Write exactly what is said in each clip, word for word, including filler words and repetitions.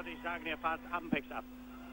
würde ich sagen, er fährt Ampex ab.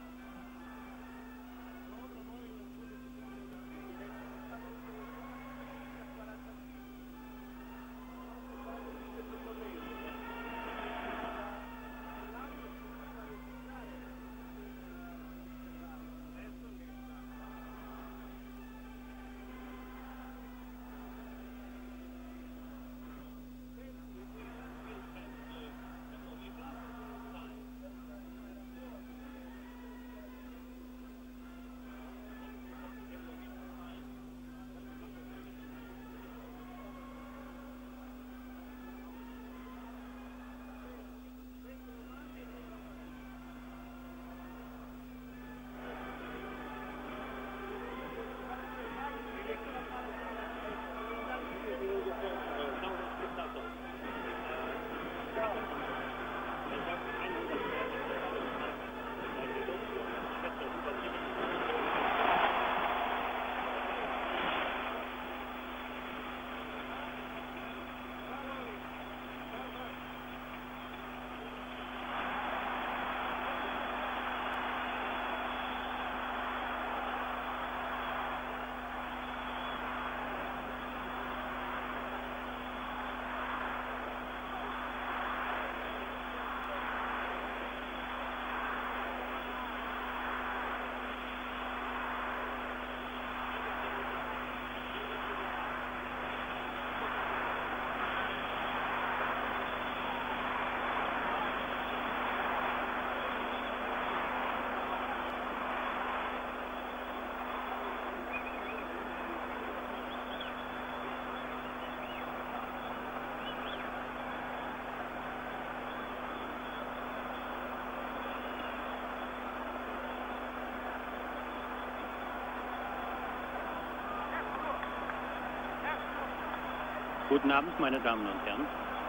Guten Abend, meine Damen und Herren.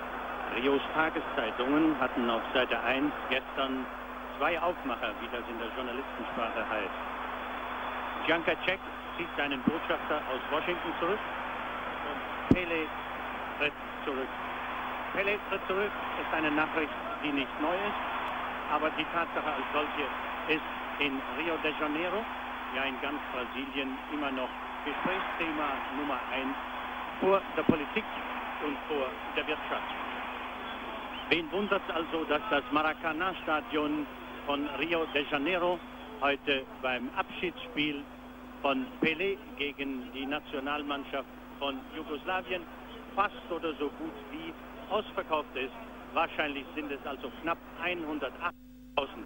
Rios Tageszeitungen hatten auf Seite eins gestern zwei Aufmacher, wie das in der Journalistensprache heißt. Janka-Cek zieht seinen Botschafter aus Washington zurück und Pele tritt zurück. Pele tritt zurück ist eine Nachricht, die nicht neu ist, aber die Tatsache als solche ist in Rio de Janeiro, ja in ganz Brasilien, immer noch Gesprächsthema Nummer eins vor der Politik und vor der Wirtschaft. Wen wundert es also, dass das Maracanã-Stadion von Rio de Janeiro heute beim Abschiedsspiel von Pelé gegen die Nationalmannschaft von Jugoslawien fast oder so gut wie ausverkauft ist. Wahrscheinlich sind es also knapp hundertachtzigtausend,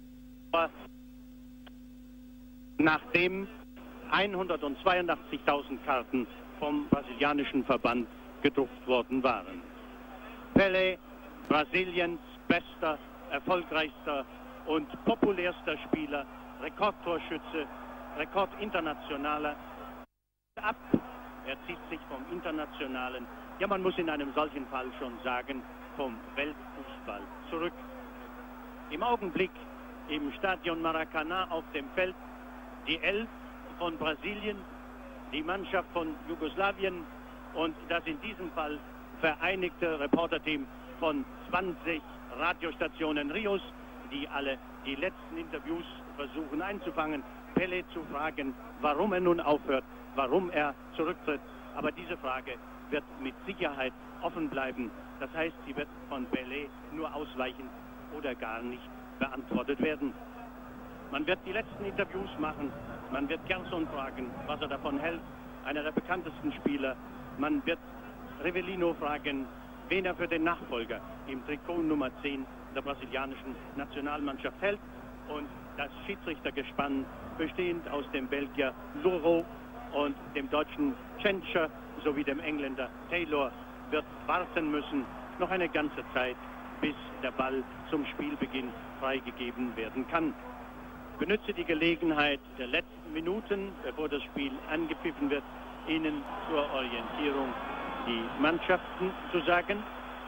nachdem hundertzweiundachtzigtausend Karten vom brasilianischen Verband gedruckt worden waren. Pelé, Brasiliens bester, erfolgreichster und populärster Spieler, Rekordtorschütze, Rekordinternationaler, ab. Er zieht sich vom Internationalen, ja man muss in einem solchen Fall schon sagen, vom Weltfußball zurück. Im Augenblick im Stadion Maracanã auf dem Feld die Elf von Brasilien, die Mannschaft von Jugoslawien und das in diesem Fall vereinigte Reporterteam von zwanzig Radiostationen Rios, die alle die letzten Interviews versuchen einzufangen, Pelé zu fragen, warum er nun aufhört, warum er zurücktritt. Aber diese Frage wird mit Sicherheit offen bleiben. Das heißt, sie wird von Pelé nur ausweichend oder gar nicht beantwortet werden. Man wird die letzten Interviews machen, man wird Gerson fragen, was er davon hält, einer der bekanntesten Spieler. Man wird Rivellino fragen, wen er für den Nachfolger im Trikot Nummer zehn der brasilianischen Nationalmannschaft hält. Und das Schiedsrichtergespann, bestehend aus dem Belgier Louro und dem deutschen Tschentscher sowie dem Engländer Taylor, wird warten müssen, noch eine ganze Zeit, bis der Ball zum Spielbeginn freigegeben werden kann. Ich benutze die Gelegenheit der letzten Minuten, bevor das Spiel angepfiffen wird, Ihnen zur Orientierung die Mannschaften zu sagen.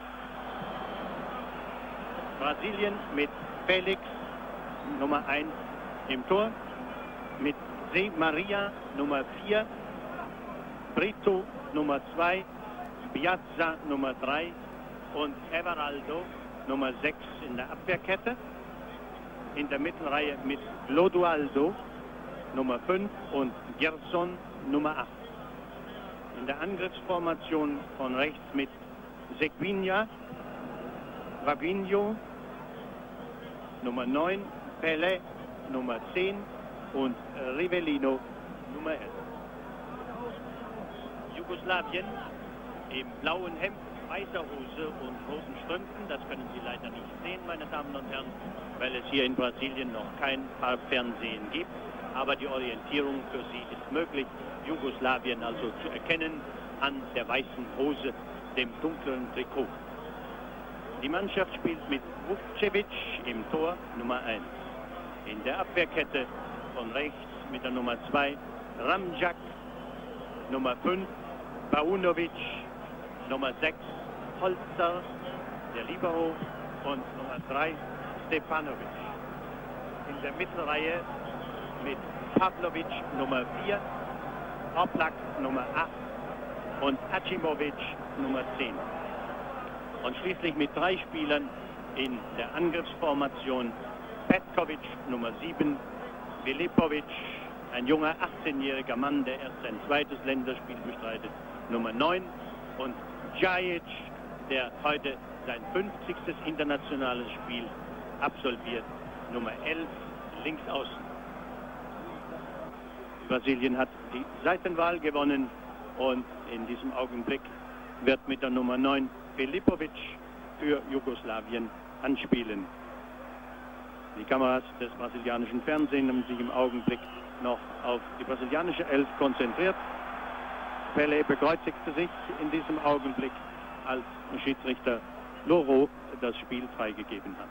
Brasilien mit Felix, Nummer eins im Tor, mit Zé Maria, Nummer vier, Brito, Nummer zwei, Piazza, Nummer drei und Everaldo, Nummer sechs in der Abwehrkette. in der Mittelreihe mit Clodoaldo, Nummer fünf, und Gerson, Nummer acht. In der Angriffsformation von rechts mit Seguinha, Fabinho, Nummer neun, Pelé, Nummer zehn und Rivellino, Nummer elf. Jugoslawien im blauen Hemd, weißer Hose und roten Strümpfen. Das können Sie leider nicht sehen, meine Damen und Herren, weil es hier in Brasilien noch kein Farbfernsehen gibt. Aber die Orientierung für Sie ist möglich. Jugoslawien also zu erkennen an der weißen Hose, dem dunklen Trikot. Die Mannschaft spielt mit Vukcevic im Tor, Nummer eins. In der Abwehrkette von rechts mit der Nummer zwei Ramjak, Nummer fünf Paunovic, Nummer sechs Holzer, der Libero, und Nummer drei Stefanovic. In der Mittelreihe mit Pavlovic, Nummer vier, Oblak, Nummer acht und Acimovic, Nummer zehn. Und schließlich mit drei Spielern in der Angriffsformation Petkovic, Nummer sieben, Filipovic, ein junger achtzehnjähriger Mann, der erst sein zweites Länderspiel bestreitet, Nummer neun, und Djajic, der heute sein fünfzigstes internationales Spiel absolviert, Nummer elf, links außen. Brasilien hat die Seitenwahl gewonnen und in diesem Augenblick wird mit der Nummer neun Filipovic für Jugoslawien anspielen. Die Kameras des brasilianischen Fernsehens haben sich im Augenblick noch auf die brasilianische Elf konzentriert. Pelé bekreuzigte sich in diesem Augenblick, als Schiedsrichter Loro das Spiel freigegeben hat.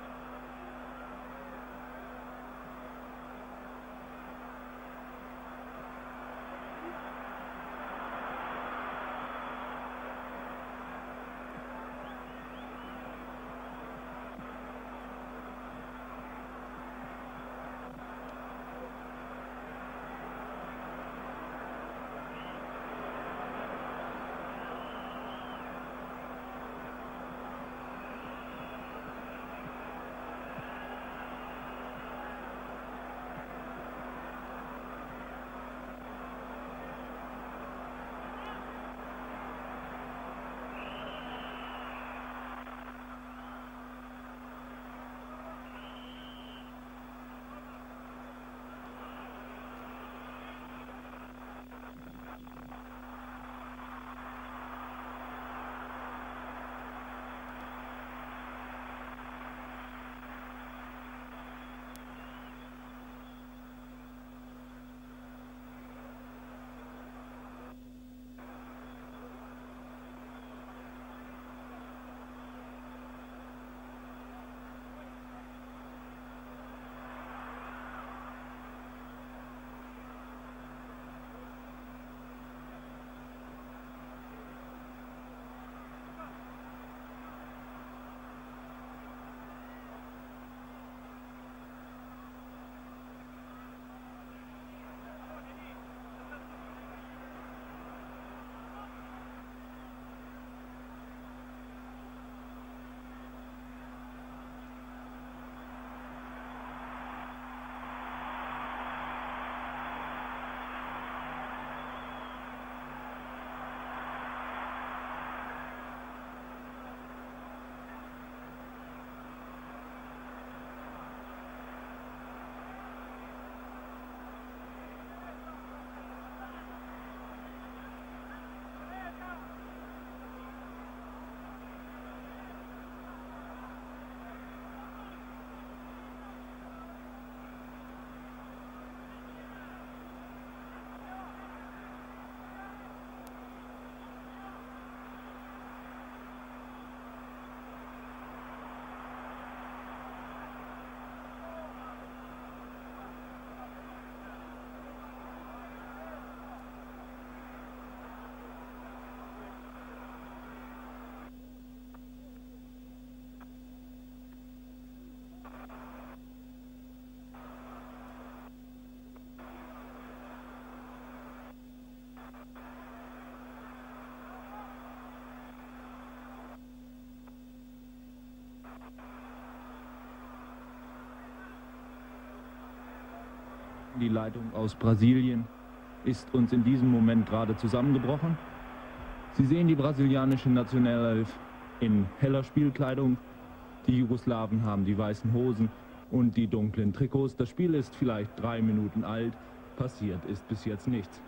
Die Leitung aus Brasilien ist uns in diesem Moment gerade zusammengebrochen. Sie sehen die brasilianische Nationalelf in heller Spielkleidung. Die Jugoslawen haben die weißen Hosen und die dunklen Trikots. Das Spiel ist vielleicht drei Minuten alt. Passiert ist bis jetzt nichts.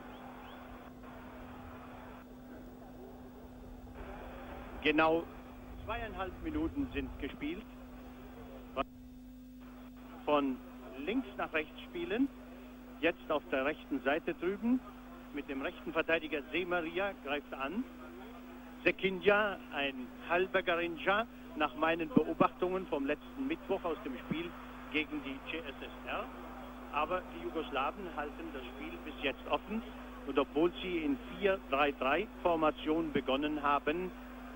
Genau zweieinhalb Minuten sind gespielt. Von links nach rechts spielen. Jetzt auf der rechten Seite drüben mit dem rechten Verteidiger Semaria greift an. Zekinja, ein halber Garinja, nach meinen Beobachtungen vom letzten Mittwoch aus dem Spiel gegen die C S S R. Aber die Jugoslawen halten das Spiel bis jetzt offen. Und obwohl sie in vier drei drei Formation begonnen haben,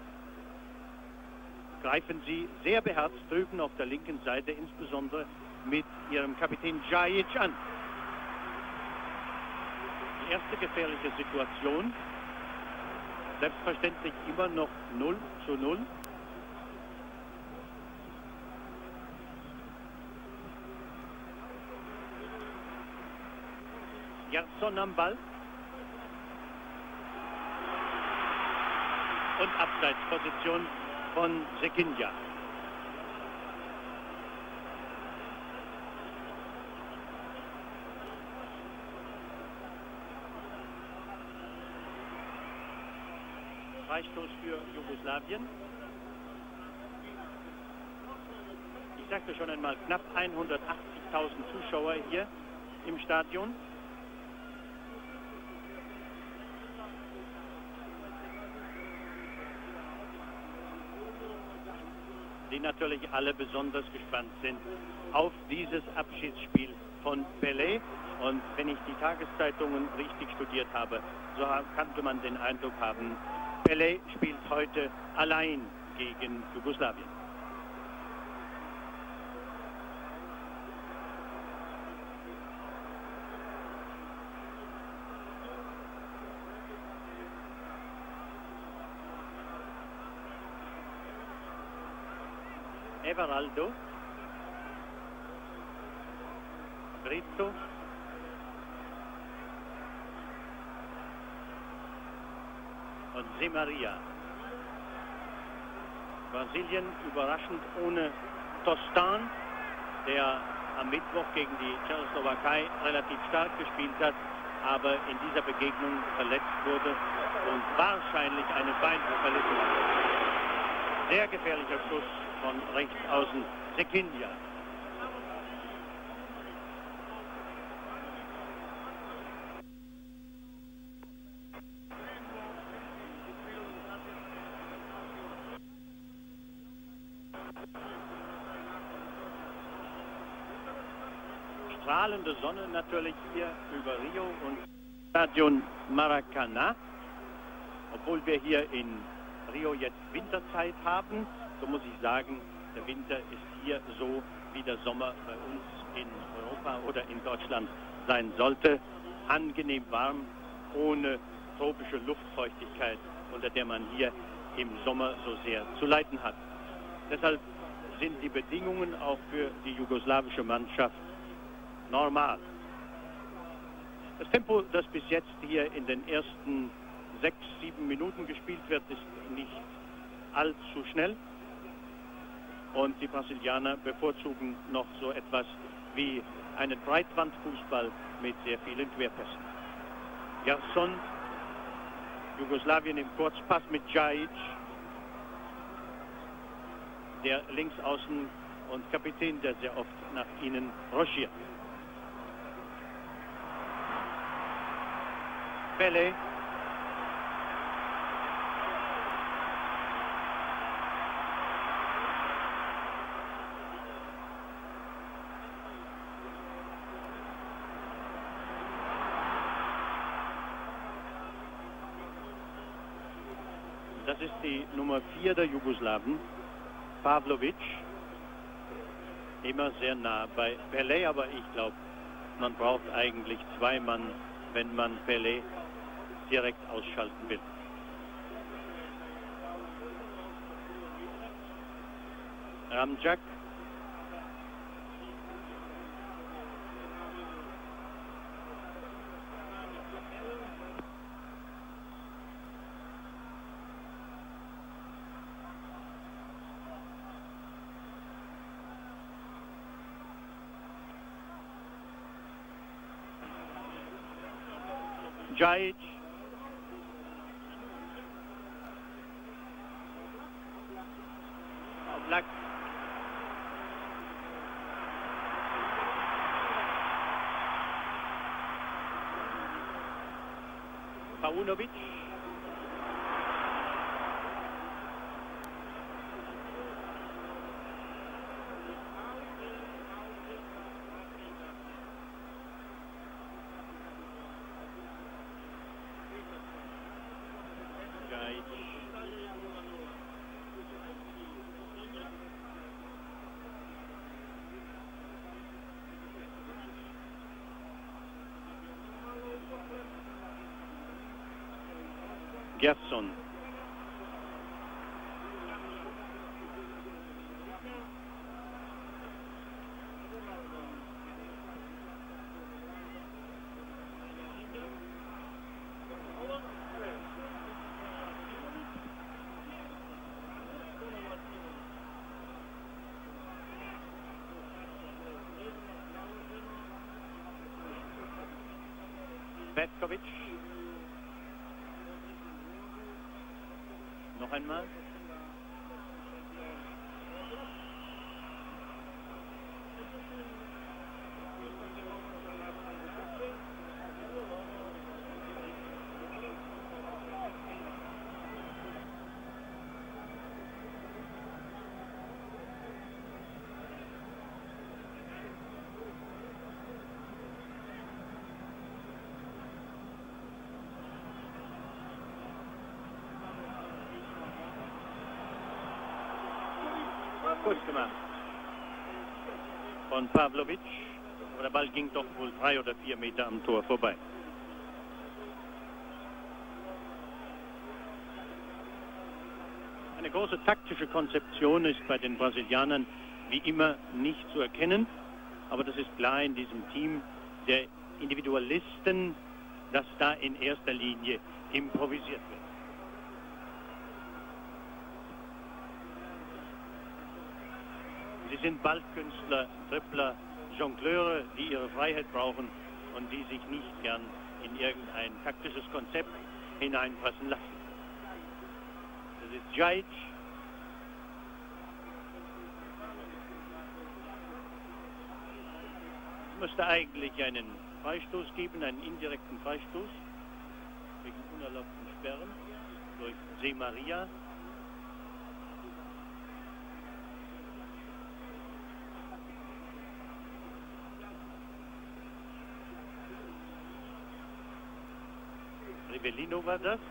greifen sie sehr beherzt drüben auf der linken Seite, insbesondere mit ihrem Kapitän Djajic an. Die erste gefährliche Situation, selbstverständlich immer noch null zu null. Gerson am Ball. Und Abseitsposition von Zekinja. Freistoß für Jugoslawien. Ich sagte schon einmal, knapp hundertachtzigtausend Zuschauer hier im Stadion. Die natürlich alle besonders gespannt sind auf dieses Abschiedsspiel von Pelé. Und wenn ich die Tageszeitungen richtig studiert habe, so könnte man den Eindruck haben, Pelé spielt heute allein gegen Jugoslawien. Everaldo, Brito, und Semaria. Brasilien überraschend ohne Tostan, der am Mittwoch gegen die Tschechoslowakei relativ stark gespielt hat, aber in dieser Begegnung verletzt wurde und wahrscheinlich eine Beinverletzung hat. Sehr gefährlicher Schuss von rechts außen, Zekinja. Strahlende Sonne natürlich hier über Rio und Stadion Maracanã. Obwohl wir hier in Rio jetzt Winterzeit haben, so muss ich sagen, der Winter ist hier so, wie der Sommer bei uns in Europa oder in Deutschland sein sollte. Angenehm warm, ohne tropische Luftfeuchtigkeit, unter der man hier im Sommer so sehr zu leiden hat. Deshalb sind die Bedingungen auch für die jugoslawische Mannschaft normal. Das Tempo, das bis jetzt hier in den ersten sechs, sieben Minuten gespielt wird, ist nicht allzu schnell. Und die Brasilianer bevorzugen noch so etwas wie einen Breitbandfußball mit sehr vielen Querpässen. Gerson, Jugoslawien im Kurzpass mit Djajic, der Linksaußen und Kapitän, der sehr oft nach ihnen ruschiert. Pelé. Das ist die Nummer vier der Jugoslawen, Pavlovic. Immer sehr nah bei Pelé, aber ich glaube, man braucht eigentlich zwei Mann, wenn man Pelé direkt ausschalten will. Ramjak. Djajic. Oblak. Paunovic. Gerson. Petkovic. Noch einmal. Gut gemacht von Pavlovic, aber der Ball ging doch wohl drei oder vier Meter am Tor vorbei. Eine große taktische Konzeption ist bei den Brasilianern wie immer nicht zu erkennen, aber das ist klar in diesem Team der Individualisten, dass da in erster Linie improvisiert wird. Sie sind Ballkünstler, Tripler, Jongleure, die ihre Freiheit brauchen und die sich nicht gern in irgendein taktisches Konzept hineinpressen lassen. Das ist Djajic. Es müsste eigentlich einen Freistoß geben, einen indirekten Freistoß wegen unerlaubten Sperren durch Se Maria. Rivellino war das.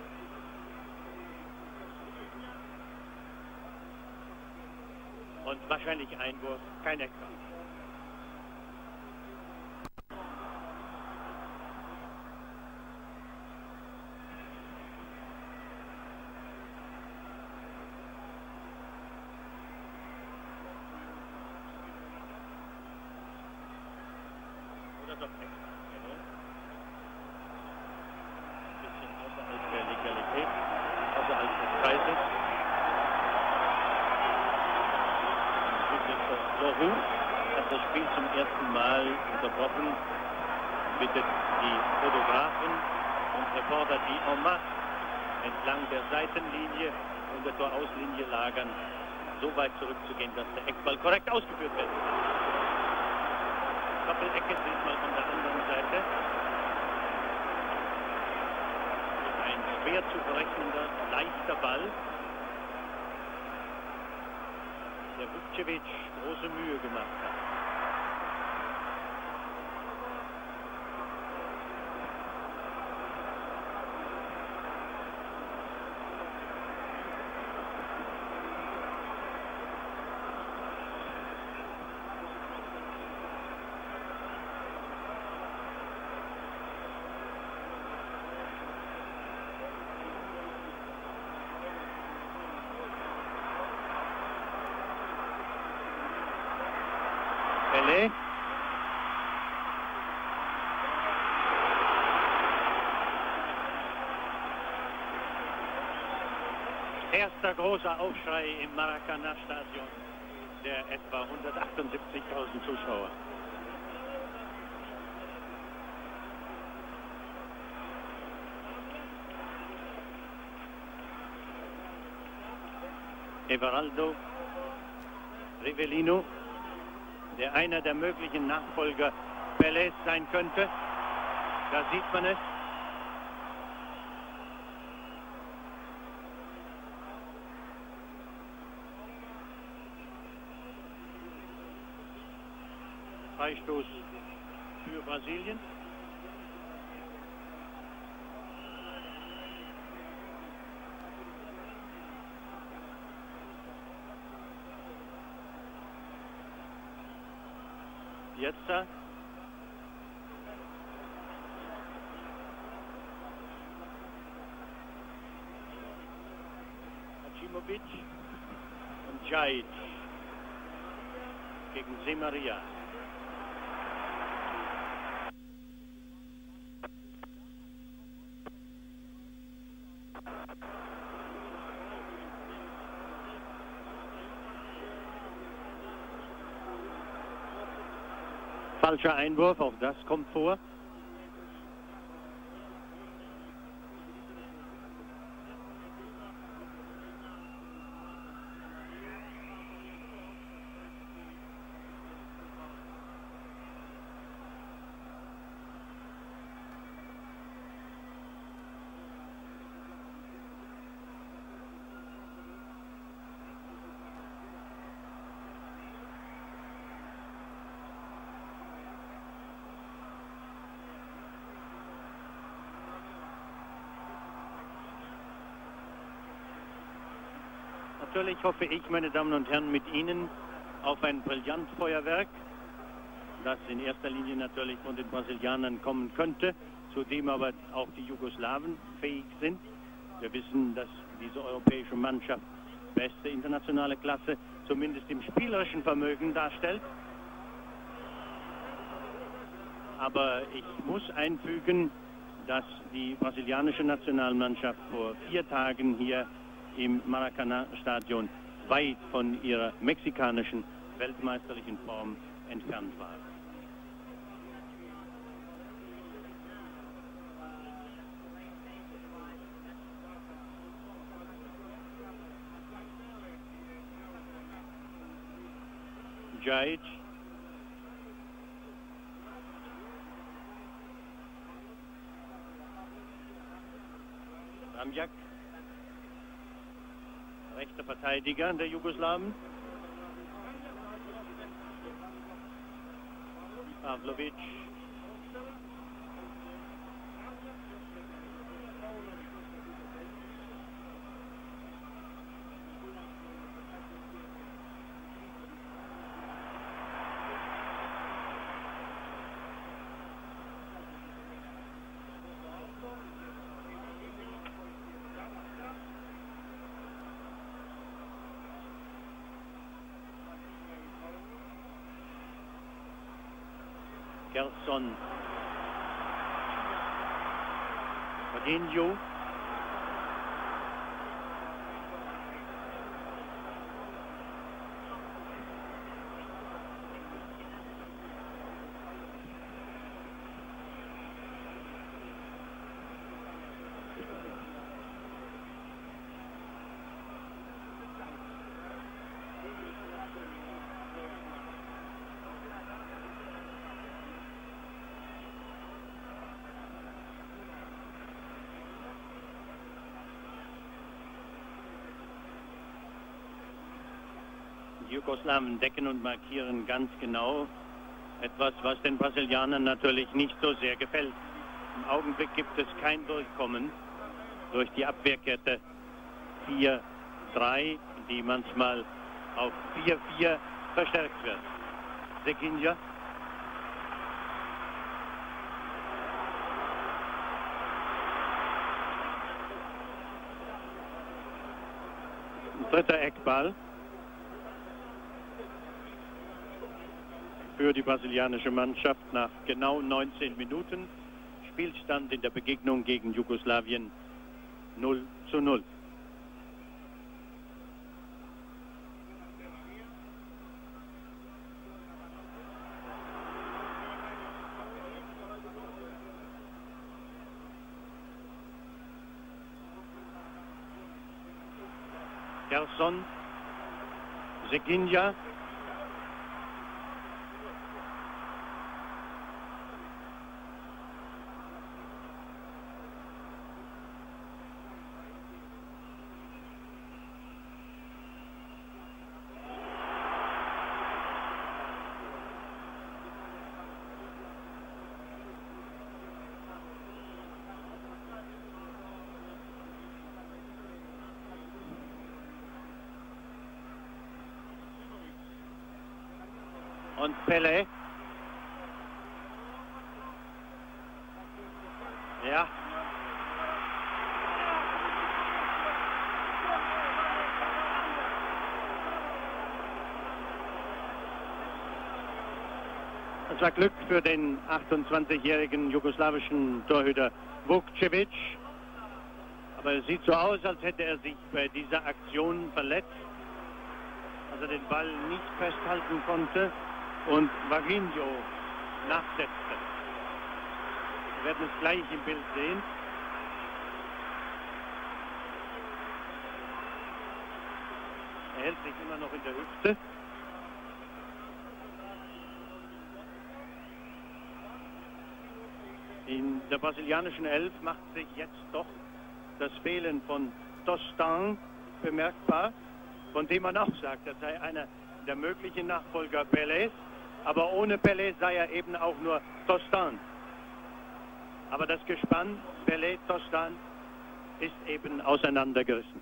Und wahrscheinlich Einwurf, kein Eckball. Oder doch Eckball. Loru hat das Spiel zum ersten Mal unterbrochen, bittet die Fotografen und Reporter, die en masse entlang der Seitenlinie und der Torauslinie lagern, so weit zurückzugehen, dass der Eckball korrekt ausgeführt wird. Doppelecke diesmal von der anderen Seite. Ein schwer zu berechnender, leichter Ball. Der Vukcevic große Mühe gemacht hat. Pelé. Erster großer Aufschrei im Maracanã-Stadion der etwa hundertachtundsiebzigtausend Zuschauer. Everaldo Rivellino, der einer der möglichen Nachfolger Pelés sein könnte. Da sieht man es. Freistoß für Brasilien. Jetzt da. Hacimovic und Djajic gegen Semaria. Falscher Einwurf, auch das kommt vor. Natürlich hoffe ich, meine Damen und Herren, mit Ihnen auf ein Brillantfeuerwerk, das in erster Linie natürlich von den Brasilianern kommen könnte, zu dem aber auch die Jugoslawen fähig sind. Wir wissen, dass diese europäische Mannschaft beste internationale Klasse, zumindest im spielerischen Vermögen darstellt. Aber ich muss einfügen, dass die brasilianische Nationalmannschaft vor vier Tagen hier im Maracanã-Stadion weit von ihrer mexikanischen weltmeisterlichen Form entfernt war. Djajic. Ramjak. Rechter Verteidiger der Jugoslawen. Pavlovic. Gerson. Godinho. Die Jugoslawen decken und markieren ganz genau etwas, was den Brasilianern natürlich nicht so sehr gefällt. Im Augenblick gibt es kein Durchkommen durch die Abwehrkette vier drei, die manchmal auf vier vier verstärkt wird. Zekinja. Dritter Eckball für die brasilianische Mannschaft nach genau neunzehn Minuten. Spielstand in der Begegnung gegen Jugoslawien null zu null. Gerson Zekinja. Und Pelé. Ja. Das war Glück für den achtundzwanzigjährigen jugoslawischen Torhüter Vukcevic. Aber es sieht so aus, als hätte er sich bei dieser Aktion verletzt, als er den Ball nicht festhalten konnte und Vaginho nachsetzte. Wir werden es gleich im Bild sehen. Er hält sich immer noch in der Hüfte. In der brasilianischen Elf macht sich jetzt doch das Fehlen von Tostão bemerkbar, von dem man auch sagt, er sei einer der möglichen Nachfolger Pelés, aber ohne Pelé sei er eben auch nur Tostão. Aber das Gespann Pelé-Tostão ist eben auseinandergerissen.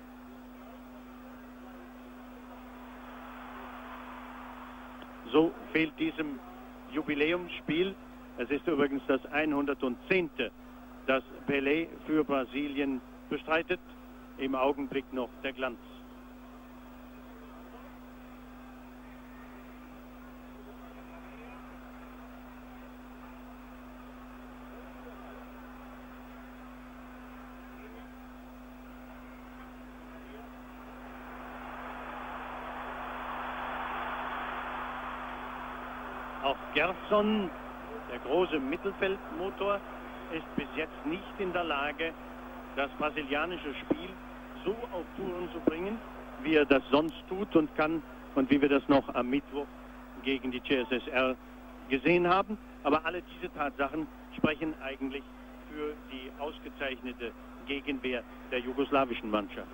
So fehlt diesem Jubiläumsspiel. Es ist übrigens das hundertzehnte das Pelé für Brasilien bestreitet. Im Augenblick noch der Glanz. Auch Gerson, der große Mittelfeldmotor, ist bis jetzt nicht in der Lage, das brasilianische Spiel so auf Touren zu bringen, wie er das sonst tut und kann und wie wir das noch am Mittwoch gegen die C S S R gesehen haben. Aber alle diese Tatsachen sprechen eigentlich für die ausgezeichnete Gegenwehr der jugoslawischen Mannschaft.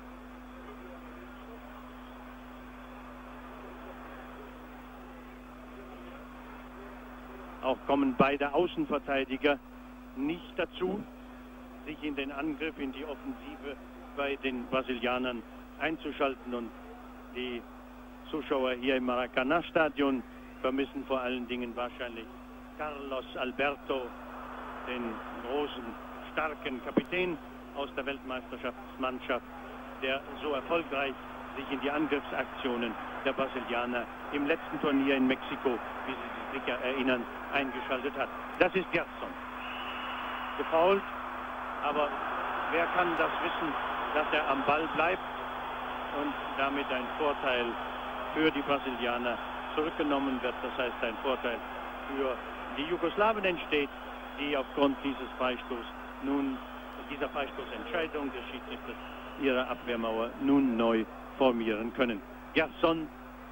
Auch kommen beide Außenverteidiger nicht dazu, sich in den Angriff, in die Offensive bei den Brasilianern einzuschalten. Und die Zuschauer hier im Maracanã-Stadion vermissen vor allen Dingen wahrscheinlich Carlos Alberto, den großen, starken Kapitän aus der Weltmeisterschaftsmannschaft, der so erfolgreich sich in die Angriffsaktionen der Brasilianer im letzten Turnier in Mexiko, wie Sie sich sicher erinnern, eingeschaltet hat. Das ist Gerson. Gefoult, aber wer kann das wissen, dass er am Ball bleibt und damit ein Vorteil für die Brasilianer zurückgenommen wird. Das heißt, ein Vorteil für die Jugoslawen entsteht, die aufgrund dieses Freistoß nun, dieser Freistoßentscheidung des Schiedsrichters ihre Abwehrmauer nun neu formieren können. Gerson.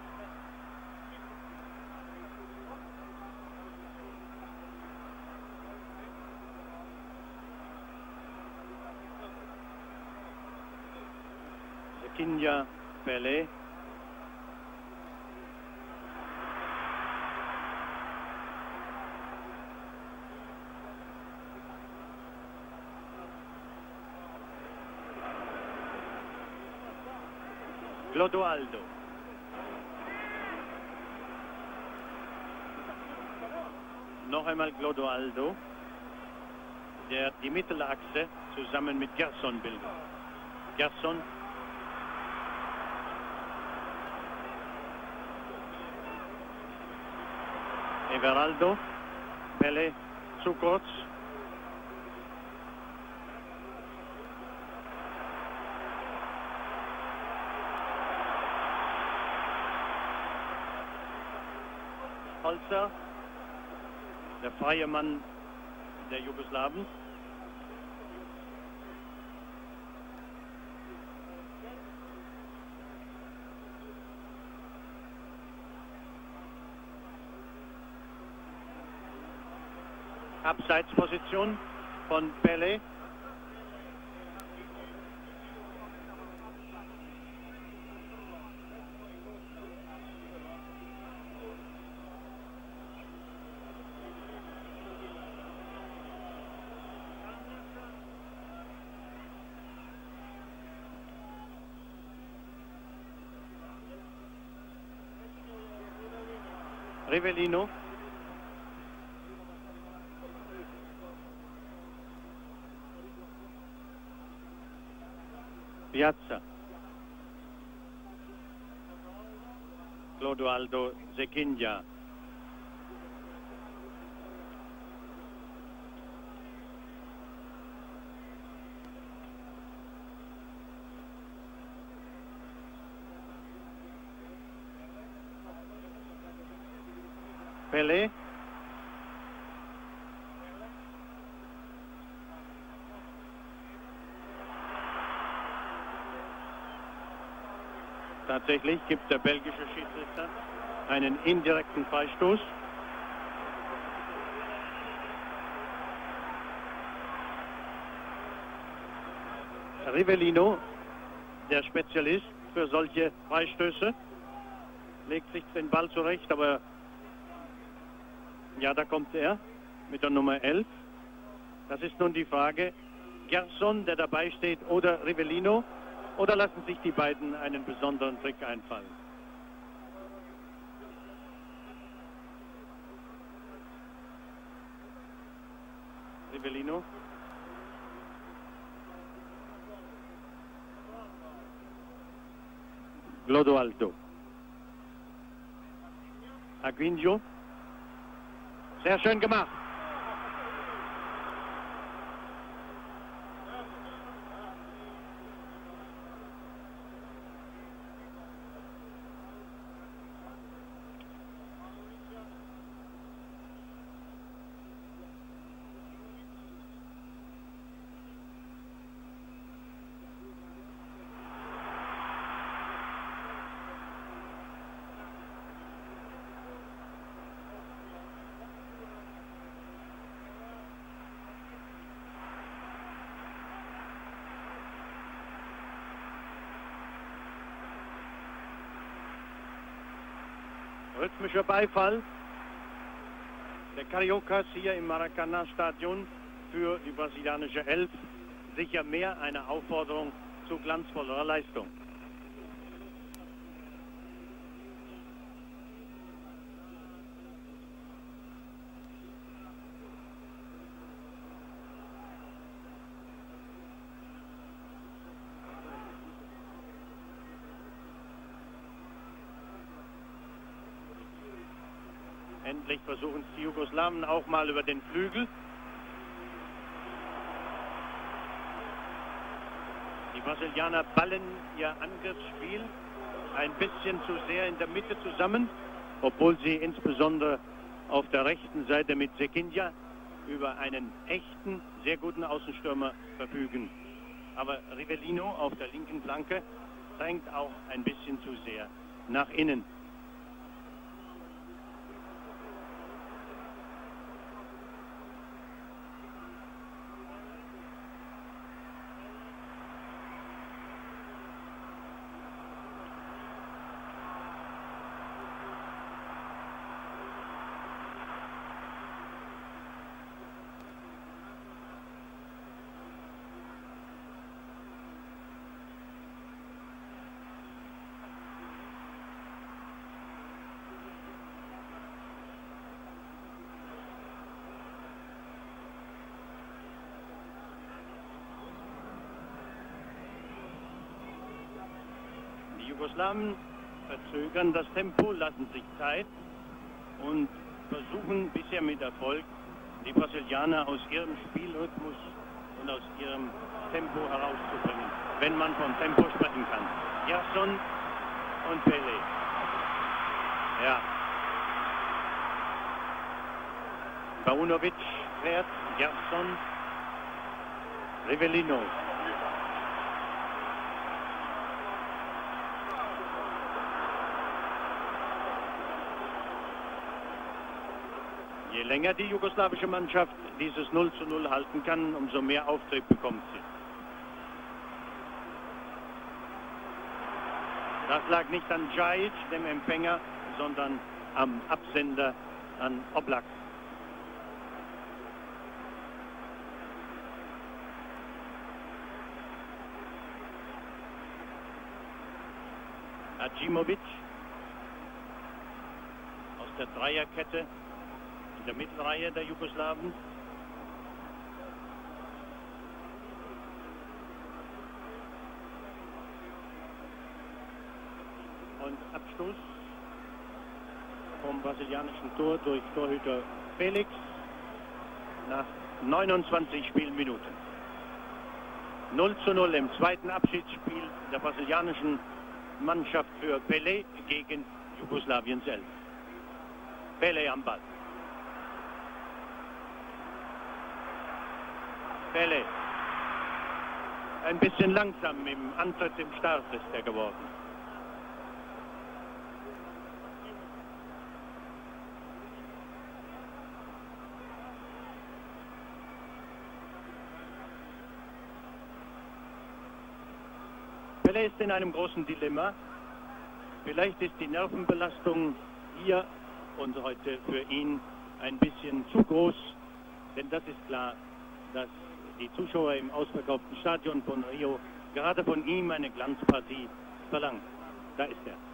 Zekinja, Pelé. Clodoaldo. Noch einmal Clodoaldo, der die Mittelachse zusammen mit Gerson bildet. Gerson. Everaldo. Pelé zu kurz. Holzer, der freie Mann der Jugoslawen. Abseitsposition von Pelé. Rivellino. Piazza. Clodoaldo Zequinha. Pelé. Tatsächlich gibt der belgische Schiedsrichter einen indirekten Freistoß. Rivellino, der Spezialist für solche Freistöße, legt sich den Ball zurecht, aber ja, da kommt er mit der Nummer elf. Das ist nun die Frage, Gerson, der dabei steht, oder Rivellino, oder lassen sich die beiden einen besonderen Trick einfallen? Rivellino. Clodoaldo. Aguinho. Sehr schön gemacht. Rhythmischer Beifall der Cariocas hier im Maracanã-Stadion für die brasilianische Elf. Sicher mehr eine Aufforderung zu glanzvollerer Leistung. Endlich versuchen es die Jugoslawen auch mal über den Flügel. Die Brasilianer ballen ihr Angriffsspiel ein bisschen zu sehr in der Mitte zusammen, obwohl sie insbesondere auf der rechten Seite mit Zequinha über einen echten, sehr guten Außenstürmer verfügen. Aber Rivellino auf der linken Flanke drängt auch ein bisschen zu sehr nach innen. Die Jugoslawen verzögern das Tempo, lassen sich Zeit und versuchen bisher mit Erfolg, die Brasilianer aus ihrem Spielrhythmus und aus ihrem Tempo herauszubringen, wenn man von Tempo sprechen kann. Gerson und Pelé. Ja. Paunovic klärt, Gerson, Rivellino. Je länger die jugoslawische Mannschaft dieses null zu null halten kann, umso mehr Auftrieb bekommt sie. Das lag nicht an Djajic, dem Empfänger, sondern am Absender, an Oblak. Adjimovic aus der Dreierkette in der Mittelreihe der Jugoslawen. Und Abstoß vom brasilianischen Tor durch Torhüter Felix nach neunundzwanzig Spielminuten. null zu null im zweiten Abschiedsspiel der brasilianischen Mannschaft für Pelé gegen Jugoslawien selbst. Pelé am Ball. Pelé. Ein bisschen langsam im Antritt, im Start ist er geworden. Pelé ist in einem großen Dilemma. Vielleicht ist die Nervenbelastung hier und heute für ihn ein bisschen zu groß, denn das ist klar, dass die Zuschauer im ausverkauften Stadion von Rio gerade von ihm eine Glanzpartie verlangen. Da ist er.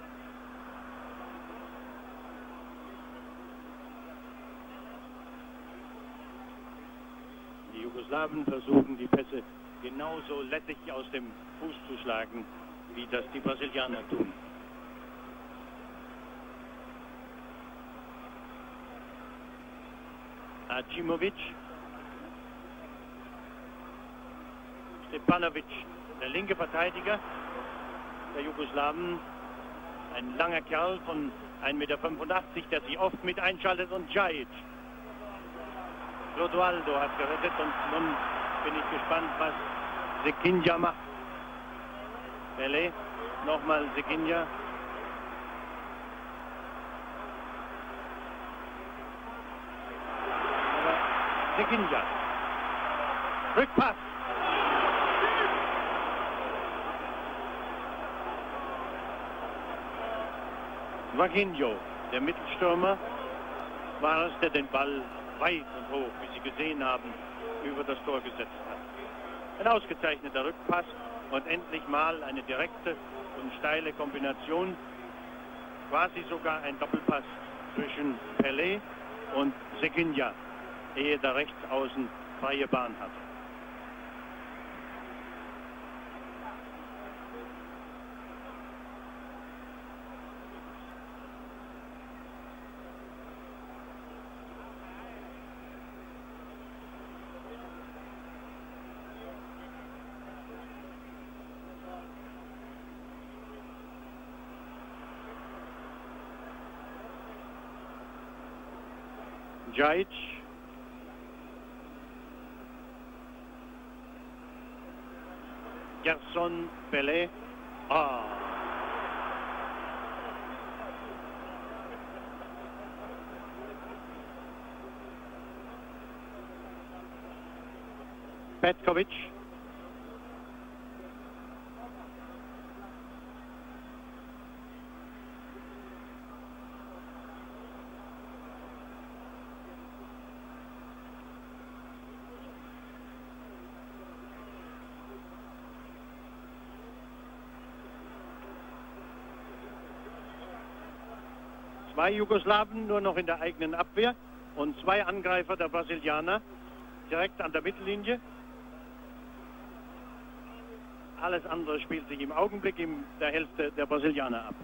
Die Jugoslawen versuchen die Pässe genauso lässig aus dem Fuß zu schlagen, wie das die Brasilianer tun. Adjimovic. Stepanovic, der linke Verteidiger der Jugoslawen. Ein langer Kerl von ein Meter fünfundachtzig, der sich oft mit einschaltet, und Djajic. Clodoaldo hat gerettet und nun bin ich gespannt, was Zekinja macht. Pelé, nochmal Zekinja. Aber Zekinja. Rückpass. Vaguinho, der Mittelstürmer, war es, der den Ball weit und hoch, wie Sie gesehen haben, über das Tor gesetzt hat. Ein ausgezeichneter Rückpass und endlich mal eine direkte und steile Kombination, quasi sogar ein Doppelpass zwischen Pelé und Zekinja, ehe der Rechtsaußen freie Bahn hatte. Djajic. Gerson, Pelé. Ah. Petkovic. Zwei Jugoslawen nur noch in der eigenen Abwehr und zwei Angreifer der Brasilianer direkt an der Mittellinie. Alles andere spielt sich im Augenblick in der Hälfte der Brasilianer ab.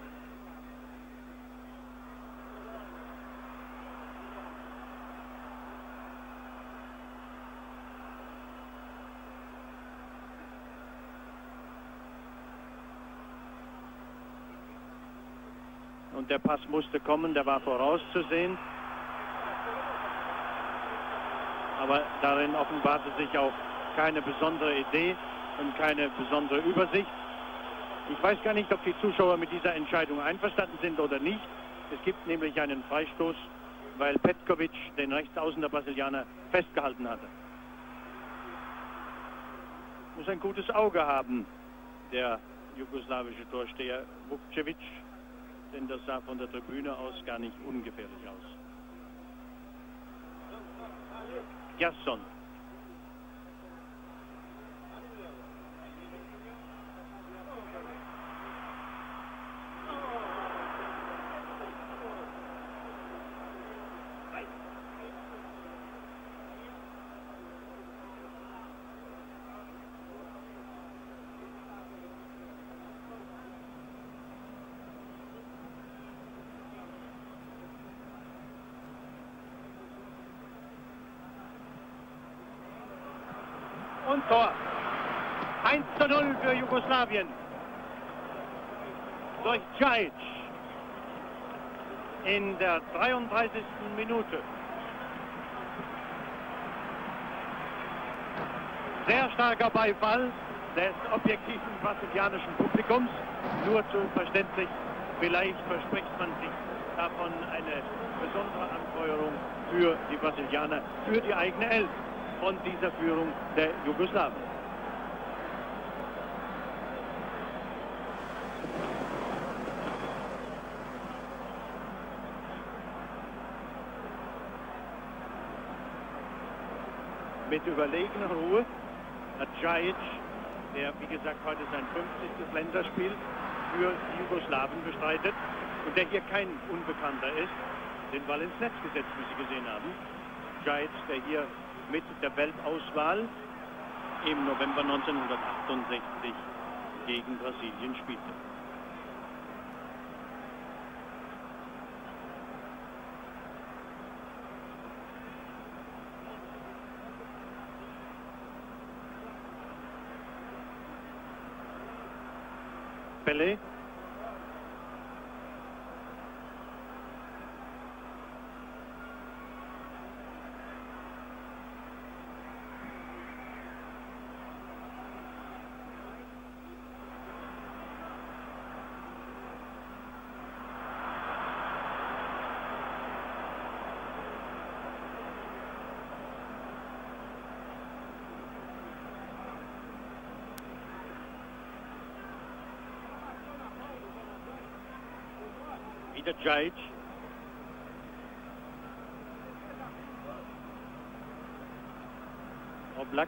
Und der Pass musste kommen, der war vorauszusehen. Aber darin offenbarte sich auch keine besondere Idee und keine besondere Übersicht. Ich weiß gar nicht, ob die Zuschauer mit dieser Entscheidung einverstanden sind oder nicht. Es gibt nämlich einen Freistoß weil Petkovic, den Rechtsaußen der Brasilianer, festgehalten hatte. Muss ein gutes Auge haben, der jugoslawische Torsteher Vukcevic, denn das sah von der Tribüne aus gar nicht ungefährlich aus. Gerson. Und Tor. eins zu null für Jugoslawien. Durch Djajic. In der dreiunddreißigsten Minute. Sehr starker Beifall des objektiven brasilianischen Publikums. Nur zu verständlich. Vielleicht verspricht man sich davon eine besondere Anfeuerung für die Brasilianer, für die eigene Elf von dieser Führung der Jugoslawen. Mit überlegener Ruhe hat Djajic, der wie gesagt heute sein fünfzigstes Länderspiel für die Jugoslawen bestreitet und der hier kein Unbekannter ist, den Ball ins Netz gesetzt, wie Sie gesehen haben. Djajic, der hier mit der Weltauswahl im November neunzehnhundertachtundsechzig gegen Brasilien spielte. Pelé. Wieder Djajic. Oblak.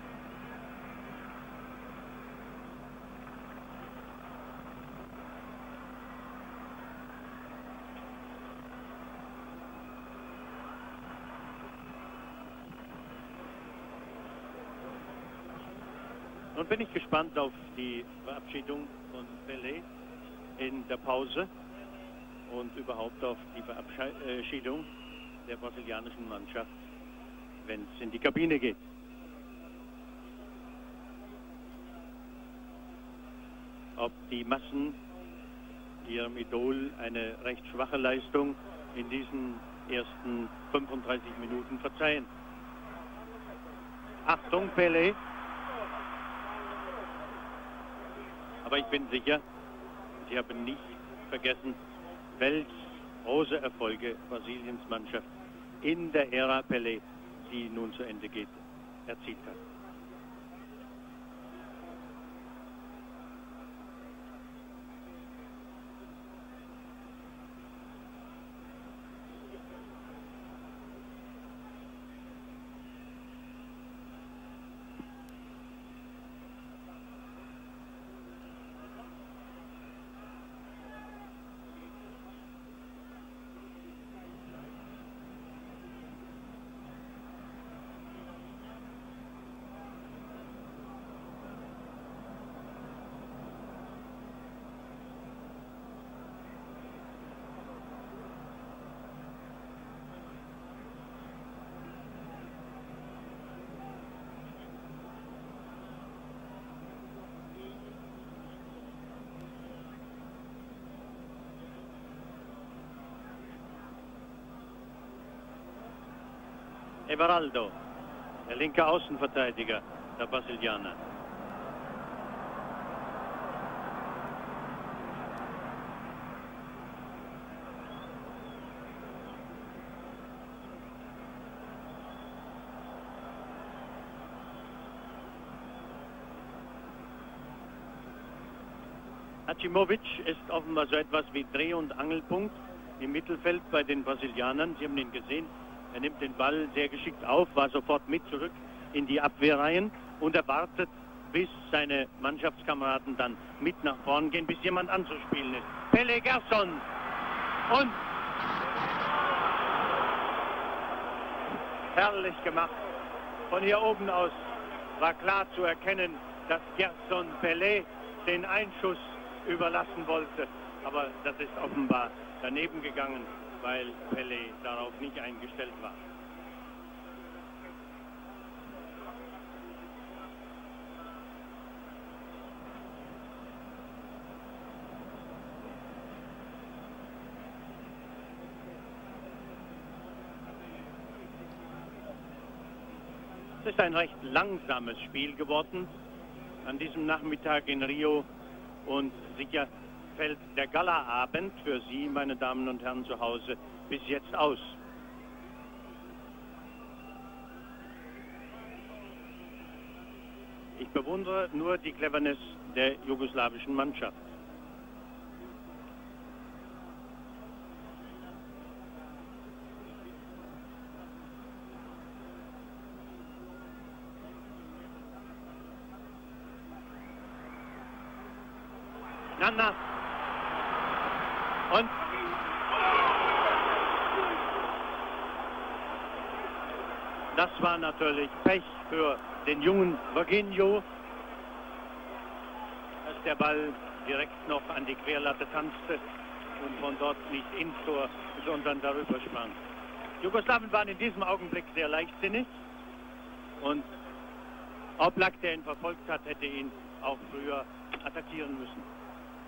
Nun bin ich gespannt auf die Verabschiedung von Pelé in der Pause und überhaupt auf die Verabschiedung der brasilianischen Mannschaft, wenn es in die Kabine geht. Ob die Massen ihrem Idol eine recht schwache Leistung in diesen ersten fünfunddreißig Minuten verzeihen. Achtung, Pelé. Aber ich bin sicher, Sie haben nicht vergessen, welch große Erfolge Brasiliens Mannschaft in der Ära Pelé, die nun zu Ende geht, erzielt hat. Everaldo, der linke Außenverteidiger der Brasilianer. Hacimovic ist offenbar so etwas wie Dreh- und Angelpunkt im Mittelfeld bei den Brasilianern. Sie haben ihn gesehen. Er nimmt den Ball sehr geschickt auf, war sofort mit zurück in die Abwehrreihen und erwartet, bis seine Mannschaftskameraden dann mit nach vorn gehen, bis jemand anzuspielen ist. Pele Gerson und herrlich gemacht. Von hier oben aus war klar zu erkennen, dass Gerson Pelé den Einschuss überlassen wollte. Aber das ist offenbar daneben gegangen, weil Pelé darauf nicht eingestellt war. Es ist ein recht langsames Spiel geworden an diesem Nachmittag in Rio und sicher fällt der Gala-Abend für Sie, meine Damen und Herren, zu Hause bis jetzt aus. Ich bewundere nur die Cleverness der jugoslawischen Mannschaft. Nana. Und das war natürlich Pech für den jungen Virginio, dass der Ball direkt noch an die Querlatte tanzte und von dort nicht ins Tor, sondern darüber sprang. Jugoslawien waren in diesem Augenblick sehr leichtsinnig und Oblak, der ihn verfolgt hat, hätte ihn auch früher attackieren müssen.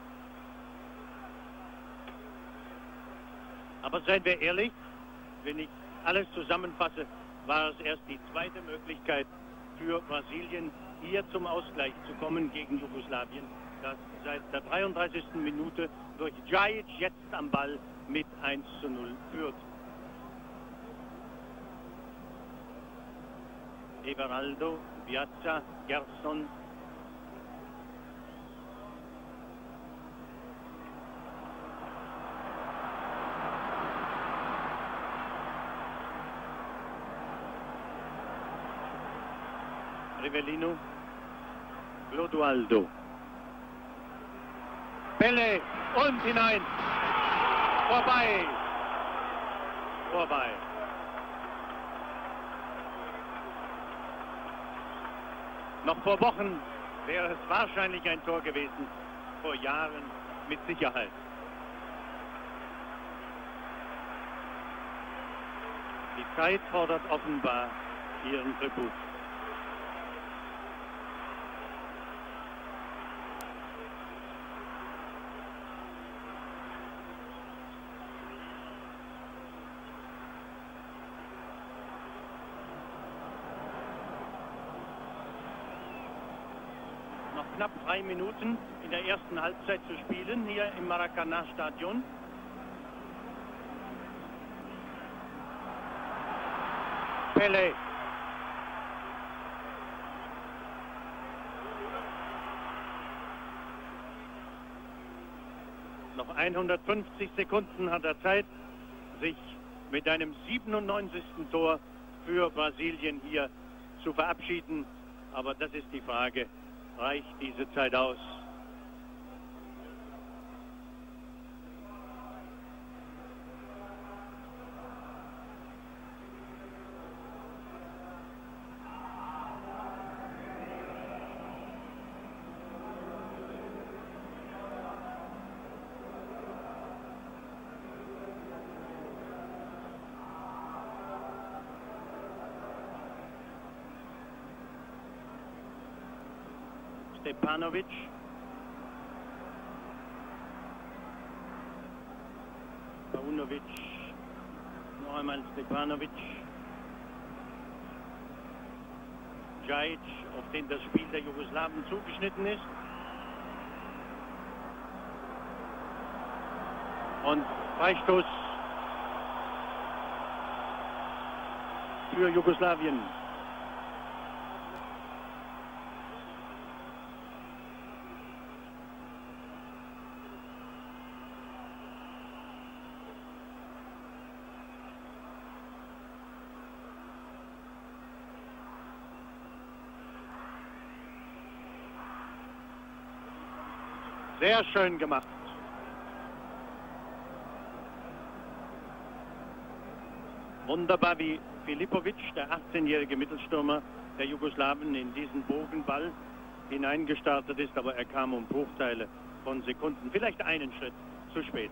Aber seien wir ehrlich, wenn ich alles zusammenfasse, war es erst die zweite Möglichkeit für Brasilien, hier zum Ausgleich zu kommen gegen Jugoslawien, das seit der dreiunddreißigsten Minute durch Djajic jetzt am Ball mit eins zu null führt. Everaldo, Piazza, Gerson. Rivellino, Clodoaldo, Pele und hinein, vorbei, vorbei. Noch vor Wochen wäre es wahrscheinlich ein Tor gewesen, vor Jahren mit Sicherheit. Die Zeit fordert offenbar ihren Tribut. Knapp drei Minuten in der ersten Halbzeit zu spielen, hier im Maracanã-Stadion. Pelé. Noch hundertfünfzig Sekunden hat er Zeit, sich mit einem siebenundneunzigsten Tor für Brasilien hier zu verabschieden. Aber das ist die Frage. Reicht diese Zeit aus? Stepanovic. Paunovic. Noch einmal Stepanovic. Djajic, auf den das Spiel der Jugoslawen zugeschnitten ist. Und Freistoß für Jugoslawien. Sehr schön gemacht. Wunderbar, wie Filipovic, der achtzehnjährige Mittelstürmer der Jugoslawen, in diesen Bogenball hineingestartet ist, aber er kam um Bruchteile von Sekunden, vielleicht einen Schritt zu spät.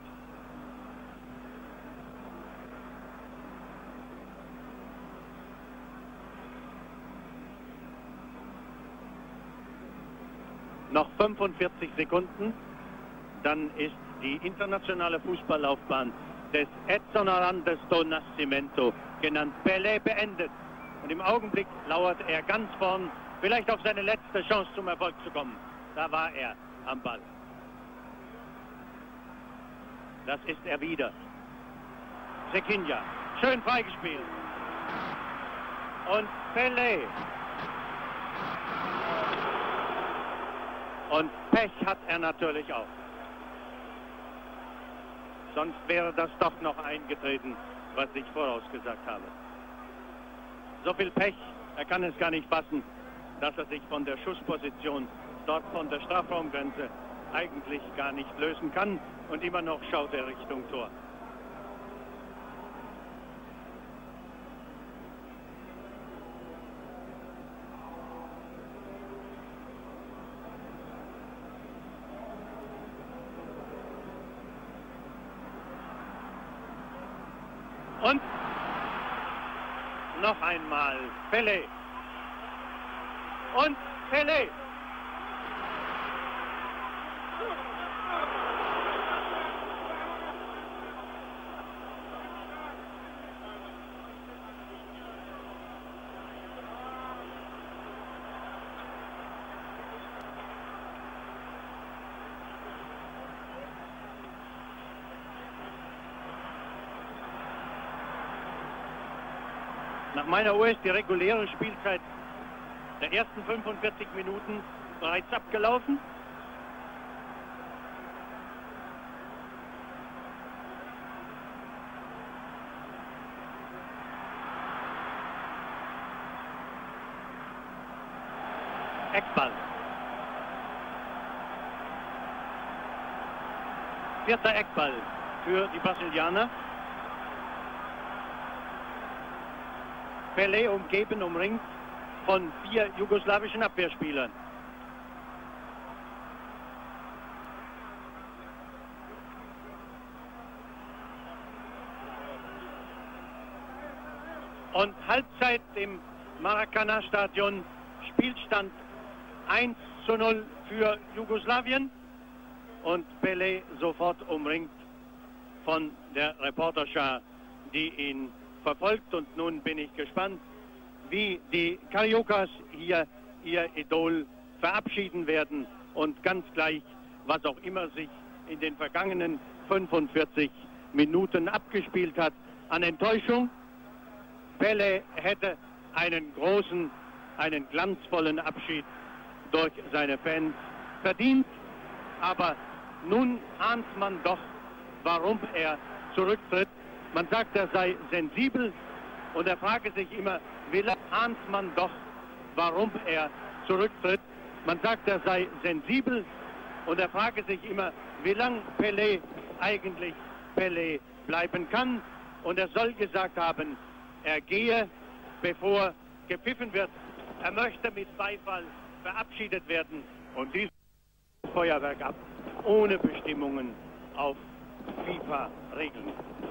Noch fünfundvierzig Sekunden, dann ist die internationale Fußballlaufbahn des Edson Arantes do Nascimento, genannt Pelé, beendet. Und im Augenblick lauert er ganz vorn, vielleicht auf seine letzte Chance zum Erfolg zu kommen. Da war er am Ball. Das ist er wieder. Zekinja, schön freigespielt. Und Pelé. Und Pech hat er natürlich auch. Sonst wäre das doch noch eingetreten, was ich vorausgesagt habe. So viel Pech, er kann es gar nicht fassen, dass er sich von der Schussposition dort von der Strafraumgrenze eigentlich gar nicht lösen kann. Und immer noch schaut er Richtung Tor. Und noch einmal Pelé. Und Pelé. Nach meiner Uhr ist die reguläre Spielzeit der ersten fünfundvierzig Minuten bereits abgelaufen. Eckball. Vierter Eckball für die Brasilianer. Pelé umgeben, umringt von vier jugoslawischen Abwehrspielern. Und Halbzeit im Maracanã-Stadion, Spielstand eins zu null für Jugoslawien. Und Pelé sofort umringt von der Reporterschar, die ihn verfolgt. Und nun bin ich gespannt, wie die Cariocas hier ihr Idol verabschieden werden. Und ganz gleich, was auch immer sich in den vergangenen fünfundvierzig Minuten abgespielt hat an Enttäuschung. Pelé hätte einen großen, einen glanzvollen Abschied durch seine Fans verdient. Aber nun ahnt man doch, warum er zurücktritt. Man sagt, er sei sensibel und er frage sich immer, wie lange ahnt man doch, warum er zurücktritt. Man sagt, er sei sensibel und er frage sich immer, wie lange Pelé eigentlich Pelé bleiben kann. Und er soll gesagt haben, er gehe, bevor gepfiffen wird. Er möchte mit Beifall verabschiedet werden und dieses Feuerwerk ab, ohne Bestimmungen auf FIFA-Regeln.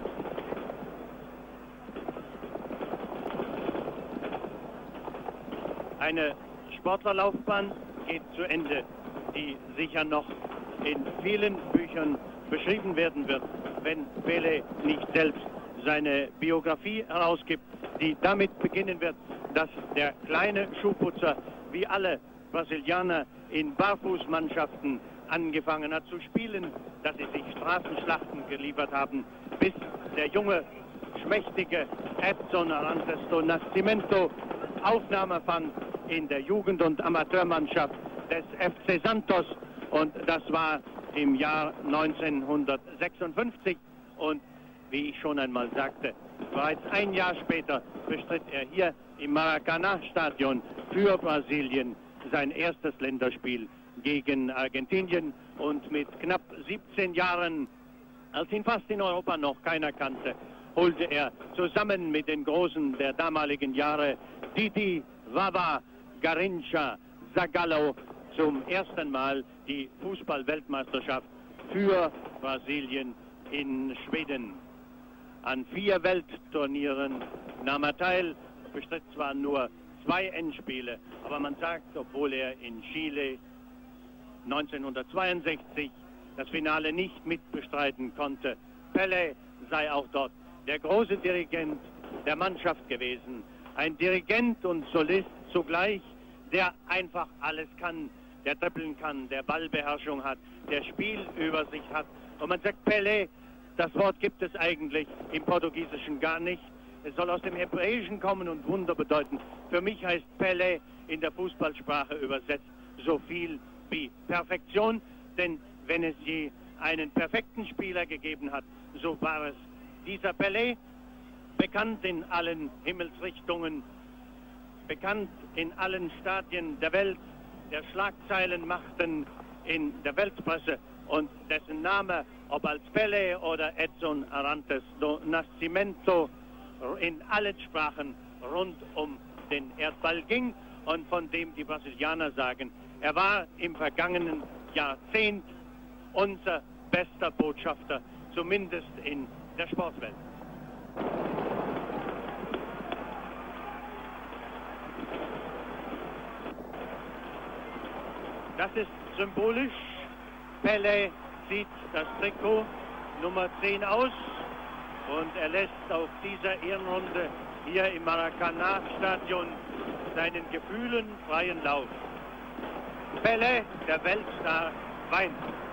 Eine Sportlerlaufbahn geht zu Ende, die sicher noch in vielen Büchern beschrieben werden wird, wenn Pelé nicht selbst seine Biografie herausgibt, die damit beginnen wird, dass der kleine Schuhputzer wie alle Brasilianer in Barfußmannschaften angefangen hat zu spielen, dass sie sich Straßenschlachten geliefert haben, bis der junge, schmächtige Edson Arantes do Nascimento Aufnahme fand in der Jugend- und Amateurmannschaft des F C Santos, und das war im Jahr neunzehnhundertsechsundfünfzig. Und wie ich schon einmal sagte, bereits ein Jahr später bestritt er hier im Maracanã-Stadion für Brasilien sein erstes Länderspiel gegen Argentinien und mit knapp siebzehn Jahren, als ihn fast in Europa noch keiner kannte, holte er zusammen mit den Großen der damaligen Jahre, Titi, Vava, Garrincha, Zagallo, zum ersten Mal die Fußball-Weltmeisterschaft für Brasilien in Schweden. An vier Weltturnieren nahm er teil, bestritt zwar nur zwei Endspiele, aber man sagt, obwohl er in Chile neunzehnhundertzweiundsechzig das Finale nicht mitbestreiten konnte, Pelé sei auch dort der große Dirigent der Mannschaft gewesen. Ein Dirigent und Solist zugleich, der einfach alles kann, der dribbeln kann, der Ballbeherrschung hat, der Spielübersicht hat. Und man sagt, Pelé, das Wort gibt es eigentlich im Portugiesischen gar nicht. Es soll aus dem Hebräischen kommen und Wunder bedeuten. Für mich heißt Pelé in der Fußballsprache übersetzt so viel wie Perfektion, denn wenn es je einen perfekten Spieler gegeben hat, so war es dieser Pelé, bekannt in allen Himmelsrichtungen, bekannt in allen Stadien der Welt, der Schlagzeilen machten in der Weltpresse und dessen Name, ob als Pelé oder Edson Arantes do Nascimento, in allen Sprachen rund um den Erdball ging und von dem die Brasilianer sagen, er war im vergangenen Jahrzehnt unser bester Botschafter, zumindest in der Sportwelt. Das ist symbolisch. Pelé zieht das Trikot Nummer zehn aus und er lässt auf dieser Ehrenrunde hier im Maracanã-Stadion seinen Gefühlen freien Lauf. Pelé, der Weltstar, weint.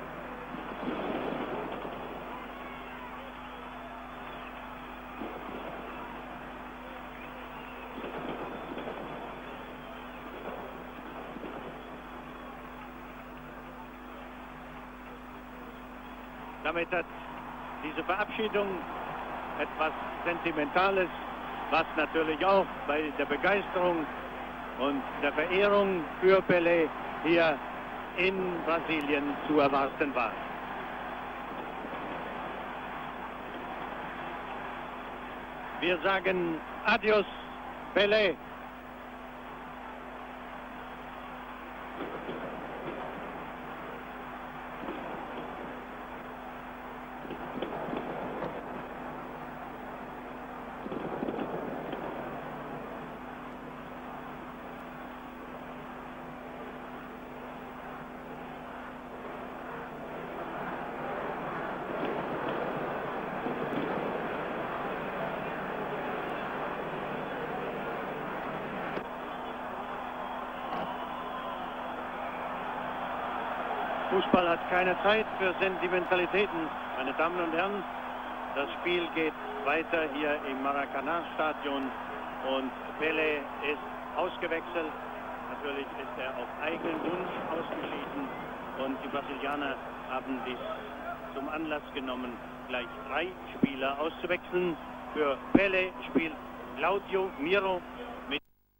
Damit hat diese Verabschiedung etwas Sentimentales, was natürlich auch bei der Begeisterung und der Verehrung für Pelé hier in Brasilien zu erwarten war. Wir sagen Adios, Pelé. Fußball hat keine Zeit für Sentimentalitäten, meine Damen und Herren. Das Spiel geht weiter hier im Maracanã-Stadion und Pelé ist ausgewechselt. Natürlich ist er auf eigenen Wunsch ausgeschieden und die Brasilianer haben dies zum Anlass genommen, gleich drei Spieler auszuwechseln. Für Pelé spielt Claudio Miro mit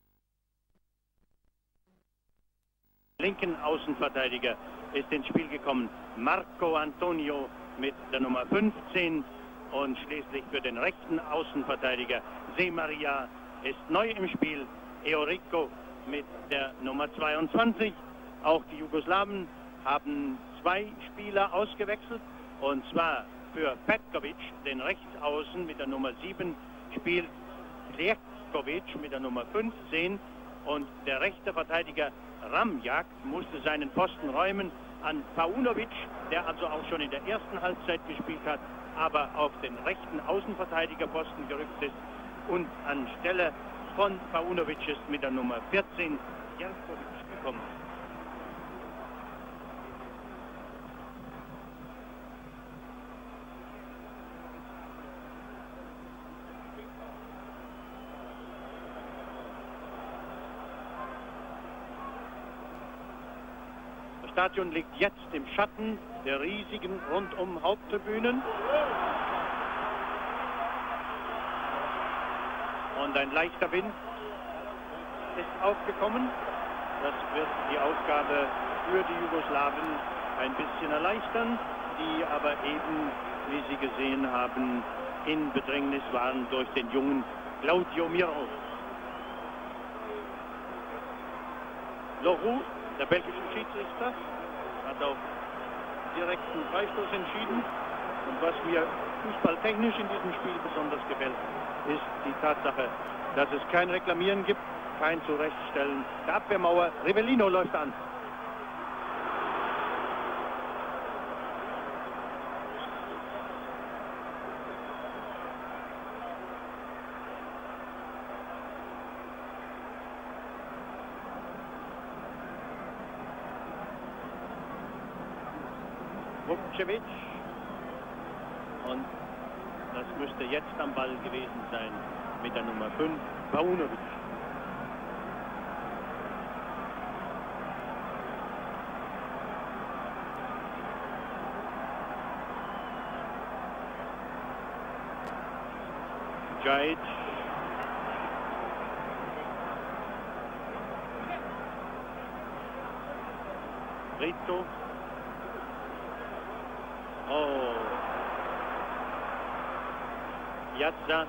linken Außenverteidiger. Ist ins Spiel gekommen Marco Antonio mit der Nummer fünfzehn und schließlich für den rechten Außenverteidiger Se Maria ist neu im Spiel Eurico mit der Nummer zweiundzwanzig. Auch die Jugoslawen haben zwei Spieler ausgewechselt und zwar für Petkovic, den Rechtsaußen mit der Nummer sieben, spielt Ljerkovic mit der Nummer fünfzehn und der rechte Verteidiger Ramjak musste seinen Posten räumen an Paunovic, der also auch schon in der ersten Halbzeit gespielt hat, aber auf den rechten Außenverteidigerposten gerückt ist und anstelle von Paunovic ist mit der Nummer vierzehn Jankovic gekommen. Das Stadion liegt jetzt im Schatten der riesigen rundum Haupttribünen. Und ein leichter Wind ist aufgekommen. Das wird die Aufgabe für die Jugoslawen ein bisschen erleichtern, die aber eben, wie Sie gesehen haben, in Bedrängnis waren durch den jungen Claudio Miro. Leroux, der belgische Schiedsrichter, hat auf direkten Freistoß entschieden. Und was mir fußballtechnisch in diesem Spiel besonders gefällt, ist die Tatsache, dass es kein Reklamieren gibt, kein Zurechtstellen der Abwehrmauer. Rivellino läuft an. Vukcevic. Und das müsste jetzt am Ball gewesen sein mit der Nummer fünf, Paunovic. Djajic. Brito. Oh. Piazza.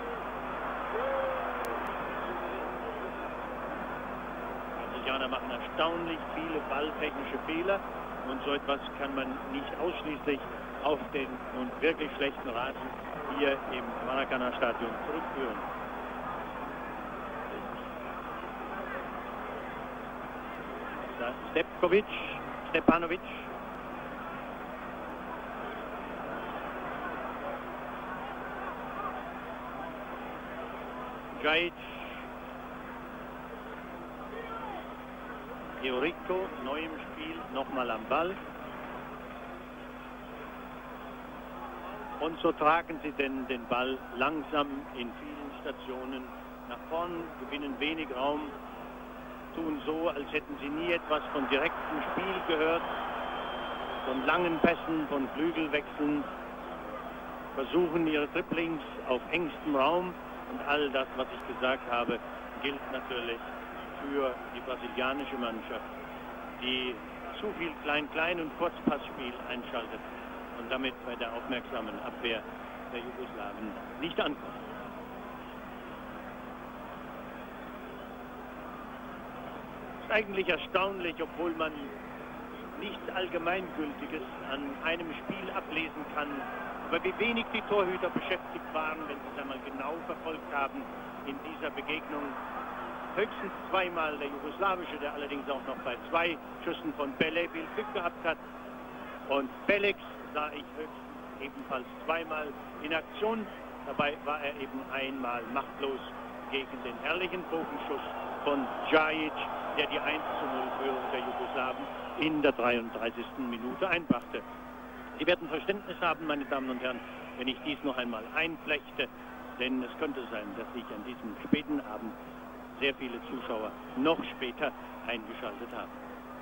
Die Brasilianer machen erstaunlich viele balltechnische Fehler und so etwas kann man nicht ausschließlich auf den und wirklich schlechten Rasen hier im Maracanã-Stadion zurückführen. Da Stepkovic, Stepanovic. Djajic. Eurico, neu im Spiel, nochmal am Ball. Und so tragen sie denn den Ball langsam in vielen Stationen nach vorn, gewinnen wenig Raum, tun so, als hätten sie nie etwas von direktem Spiel gehört, von langen Pässen, von Flügelwechseln, versuchen ihre Dribblings auf engstem Raum. Und all das, was ich gesagt habe, gilt natürlich für die brasilianische Mannschaft, die zu viel Klein-Klein- und Kurzpassspiel einschaltet und damit bei der aufmerksamen Abwehr der Jugoslawen nicht ankommt. Es ist eigentlich erstaunlich, obwohl man nichts Allgemeingültiges an einem Spiel ablesen kann, aber wie wenig die Torhüter beschäftigt waren, wenn sie es einmal genau verfolgt haben in dieser Begegnung. Höchstens zweimal der jugoslawische, der allerdings auch noch bei zwei Schüssen von Bele viel Glück gehabt hat. Und Belex sah ich höchstens ebenfalls zweimal in Aktion. Dabei war er eben einmal machtlos gegen den herrlichen Bogenschuss von Djajic, der die eins zu null Führung der Jugoslawen in der dreiunddreißigsten Minute einbrachte. Sie werden Verständnis haben, meine Damen und Herren, wenn ich dies noch einmal einflechte, denn es könnte sein, dass sich an diesem späten Abend sehr viele Zuschauer noch später eingeschaltet haben.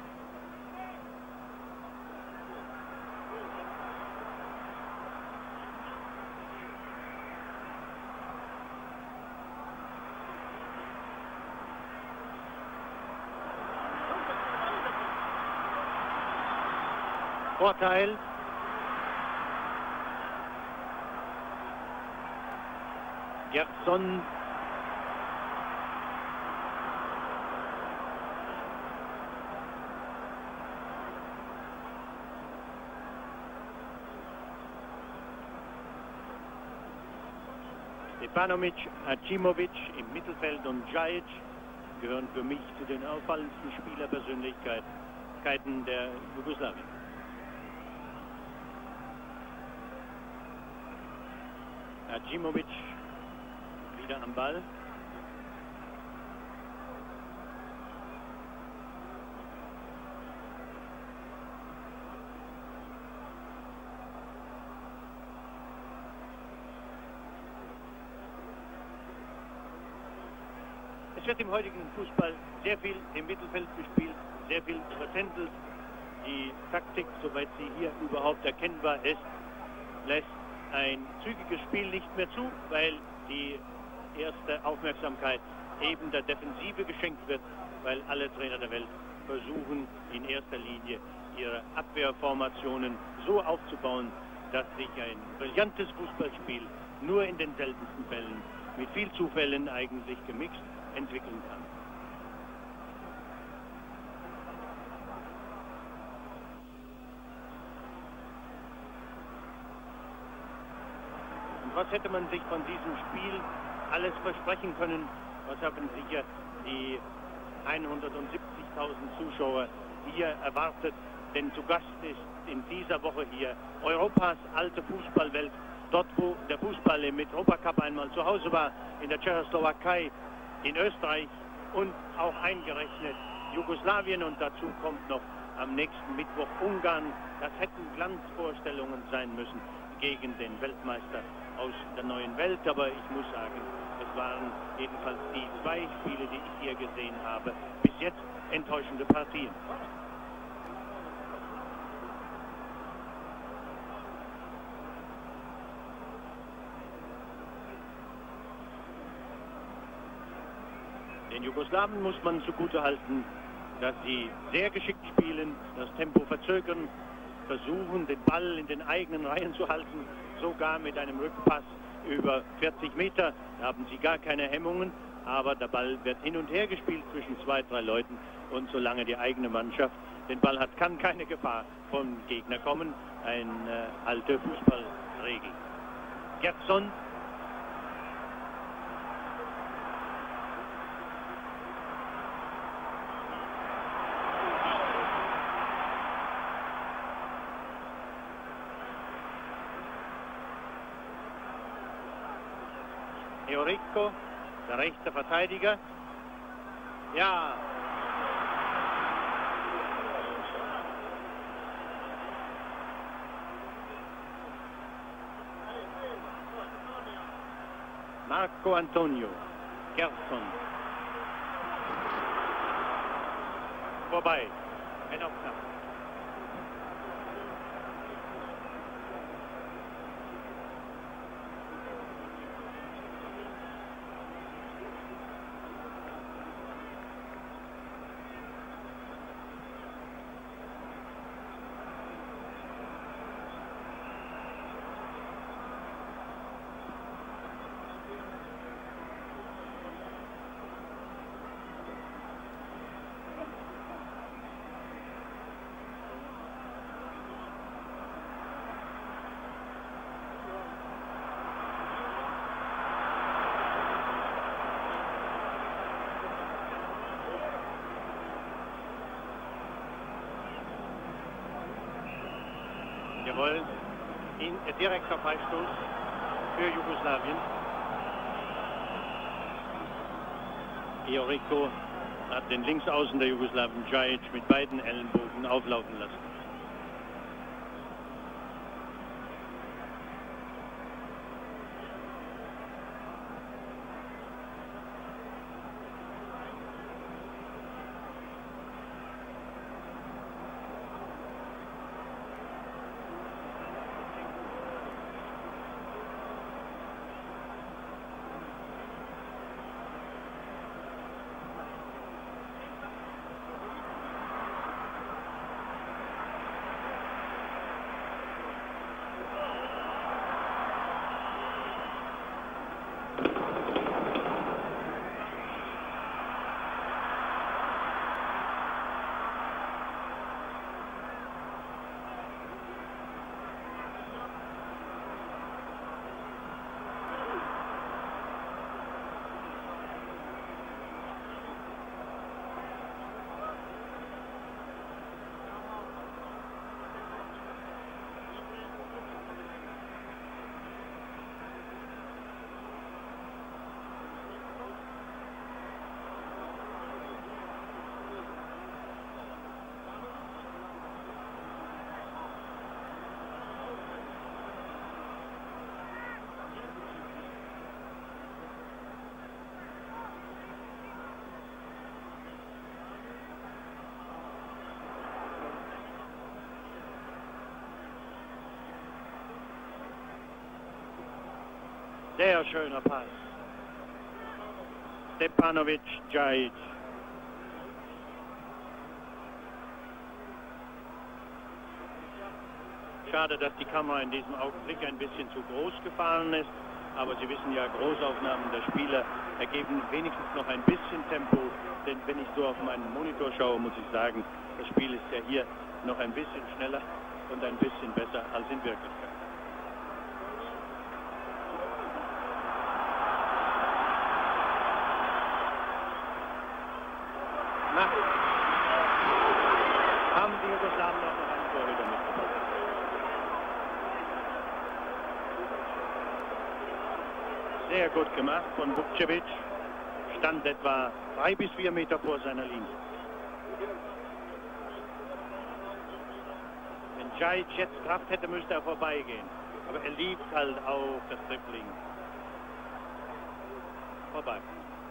Vorteil. Gerson. Stepanovic, Hacimovic im Mittelfeld und Djajic gehören für mich zu den auffallendsten Spielerpersönlichkeiten der Jugoslawien. Hacimovic wieder am Ball. Es wird im heutigen Fußball sehr viel im Mittelfeld gespielt, sehr viel vertändelt. Die Taktik, soweit sie hier überhaupt erkennbar ist, lässt ein zügiges Spiel nicht mehr zu, weil die erste Aufmerksamkeit eben der Defensive geschenkt wird. weil alle Trainer der Welt versuchen in erster Linie ihre Abwehrformationen so aufzubauen, dass sich ein brillantes Fußballspiel nur in den seltensten Fällen mit viel Zufällen eigentlich gemixt entwickeln kann. Und was hätte man sich von diesem Spiel alles versprechen können? Was haben sicher die hundertsiebzigtausend Zuschauer hier erwartet? Denn zu Gast ist in dieser Woche hier Europas alte Fußballwelt. Dort, wo der Fußball im Europacup einmal zu Hause war, in der Tschechoslowakei, in Österreich und auch eingerechnet Jugoslawien. Und dazu kommt noch am nächsten Mittwoch Ungarn. Das hätten Glanzvorstellungen sein müssen gegen den Weltmeister aus der neuen Welt. Aber ich muss sagen, es waren jedenfalls die zwei Spiele, die ich hier gesehen habe, bis jetzt enttäuschende Partien. Den Jugoslawen muss man zugutehalten, dass sie sehr geschickt spielen, das Tempo verzögern, versuchen, den Ball in den eigenen Reihen zu halten, sogar mit einem Rückpass über vierzig Meter. Da haben sie gar keine Hemmungen, aber der Ball wird hin und her gespielt zwischen zwei, drei Leuten. Und solange die eigene Mannschaft den Ball hat, kann keine Gefahr vom Gegner kommen. Eine alte Fußballregel. Gerson. Eurico, der rechte Verteidiger. Ja. Marco Antonio. Gerson. Vorbei. Ein Aufnahme. Jawohl, in direkter Freistoß für Jugoslawien. Eurico hat den Linksaußen der Jugoslawen Djajic mit beiden Ellenbogen auflaufen lassen. Sehr schöner Pass. Stepanovic, Djajic. Schade, dass die Kamera in diesem Augenblick ein bisschen zu groß gefahren ist. Aber Sie wissen ja, Großaufnahmen der Spieler ergeben wenigstens noch ein bisschen Tempo. Denn wenn ich so auf meinen Monitor schaue, muss ich sagen, das Spiel ist ja hier noch ein bisschen schneller und ein bisschen besser als in Wirklichkeit. Na, haben die Jugoslawen noch einen Torhüter mitgebracht? Sehr gut gemacht von Vukcevic. Stand etwa drei bis vier Meter vor seiner Linie. Wenn Djajic jetzt Kraft hätte, müsste er vorbeigehen. Aber er liebt halt auch das Dribbling. Vorbei.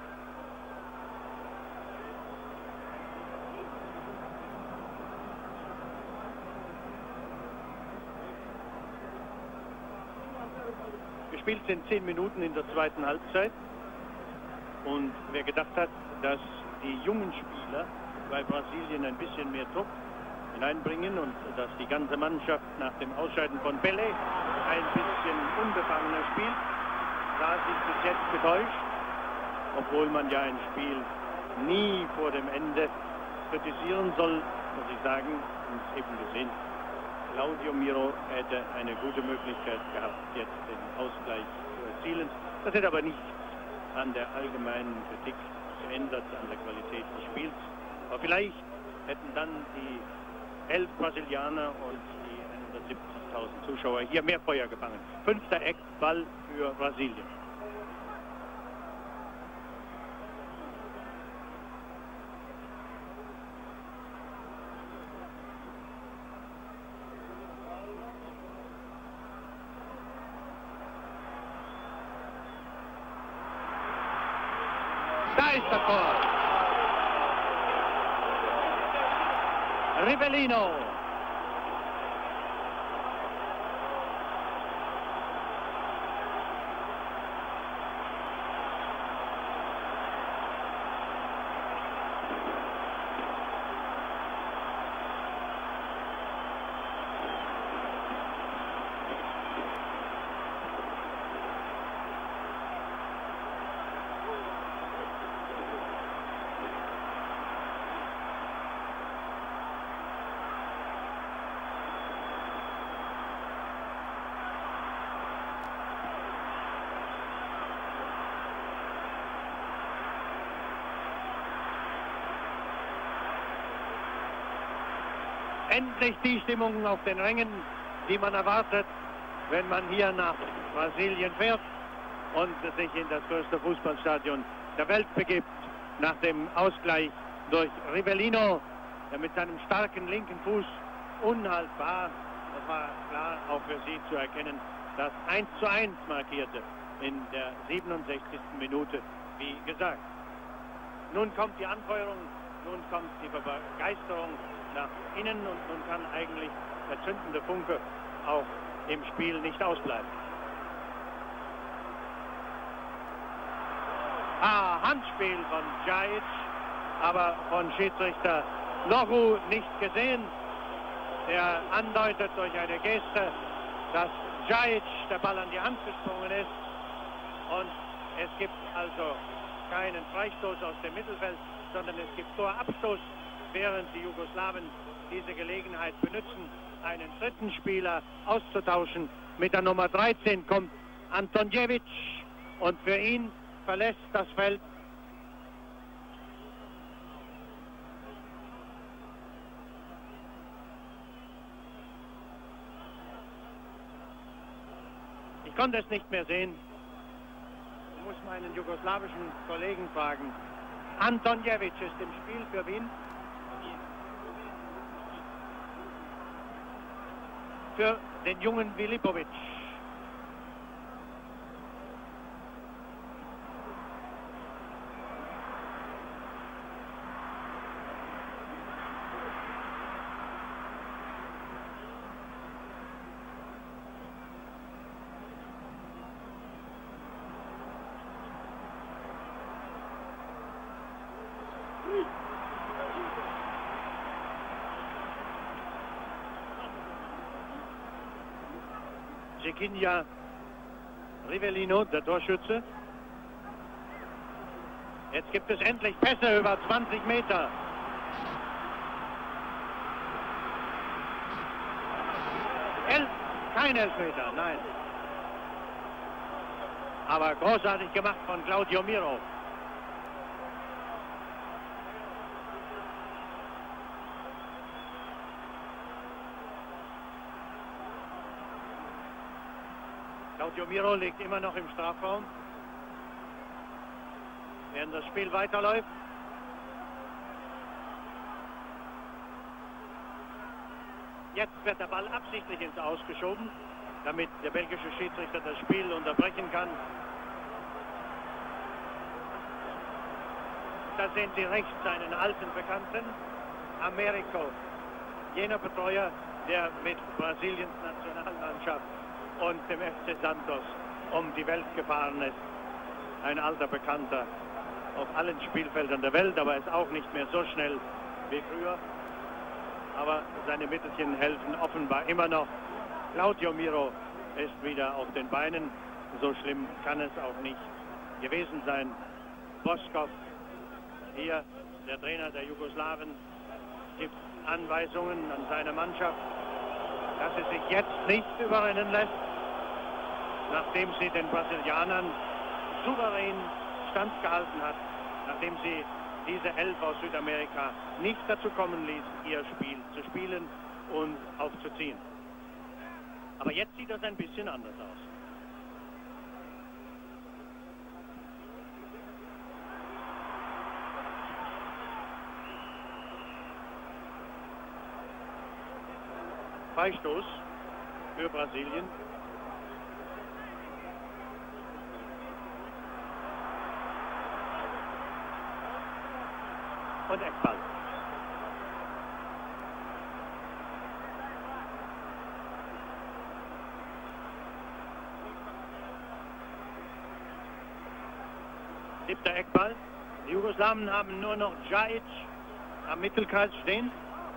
Gespielt sind zehn Minuten in der zweiten Halbzeit. Und wer gedacht hat, dass die jungen Spieler bei Brasilien ein bisschen mehr Druck hineinbringen und dass die ganze Mannschaft nach dem Ausscheiden von Pelé ein bisschen unbefangener spielt, da sich bis jetzt getäuscht, obwohl man ja ein Spiel nie vor dem Ende kritisieren soll, muss ich sagen, und eben gesehen, Claudio Miro hätte eine gute Möglichkeit gehabt, jetzt den Ausgleich zu erzielen. Das hätte aber nicht an der allgemeinen Kritik geändert, an der Qualität des Spiels. Aber vielleicht hätten dann die elf Brasilianer und die hundertsiebzigtausend Zuschauer hier mehr Feuer gefangen. Fünfter Eckball für Brasilien. Da ist das Tor. Rivellino. Endlich die Stimmung auf den Rängen, die man erwartet, wenn man hier nach Brasilien fährt und sich in das größte Fußballstadion der Welt begibt. Nach dem Ausgleich durch Rivellino, der mit seinem starken linken Fuß unhaltbar, das war klar auch für Sie zu erkennen, das eins zu eins markierte in der siebenundsechzigsten Minute, wie gesagt. Nun kommt die Anfeuerung, nun kommt die Begeisterung nach innen und nun kann eigentlich der zündende Funke auch im Spiel nicht ausbleiben. Ah, Handspiel von Djajic, aber von Schiedsrichter Noru nicht gesehen. Der andeutet durch eine Geste, dass Djajic der Ball an die Hand gesprungen ist. Und es gibt also keinen Freistoß aus dem Mittelfeld, sondern es gibt Torabstoß, während die Jugoslawen diese Gelegenheit benutzen, einen dritten Spieler auszutauschen. Mit der Nummer dreizehn kommt Antonjevic und für ihn verlässt das Feld ich konnte es nicht mehr sehen. Ich muss meinen jugoslawischen Kollegen fragen. Antonjevic ist im Spiel für wen? Für den jungen Filipovic. Zekinja Rivellino, der Torschütze. Jetzt gibt es endlich Pässe über zwanzig Meter. Elf, kein Elfmeter, nein. Aber großartig gemacht von Claudio Miro. Claudio Miro liegt immer noch im Strafraum, während das Spiel weiterläuft. Jetzt wird der Ball absichtlich ins Aus geschoben, damit der belgische Schiedsrichter das Spiel unterbrechen kann. Da sehen Sie rechts einen alten Bekannten, Americo, jener Betreuer, der mit Brasiliens Nationalmannschaft und dem F C Santos um die Welt gefahren ist. Ein alter Bekannter auf allen Spielfeldern der Welt, aber ist auch nicht mehr so schnell wie früher. Aber seine Mittelchen helfen offenbar immer noch. Claudio Miro ist wieder auf den Beinen. So schlimm kann es auch nicht gewesen sein. Boskov, hier der Trainer der Jugoslawen, gibt Anweisungen an seine Mannschaft, dass sie sich jetzt nicht überrennen lässt, nachdem sie den Brasilianern souverän standgehalten hat, nachdem sie diese Elf aus Südamerika nicht dazu kommen ließ, ihr Spiel zu spielen und aufzuziehen. Aber jetzt sieht das ein bisschen anders aus. Freistoß für Brasilien. Und Eckball. Siebter Eckball. Die Jugoslawen haben nur noch Djajic am Mittelkreis stehen.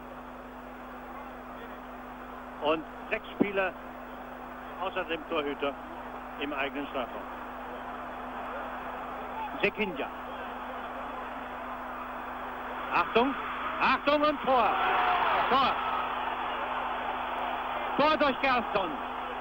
Und sechs Spieler außer dem Torhüter im eigenen Strafraum. Zekinja. Achtung, Achtung und Tor. Tor. Tor durch Gerson.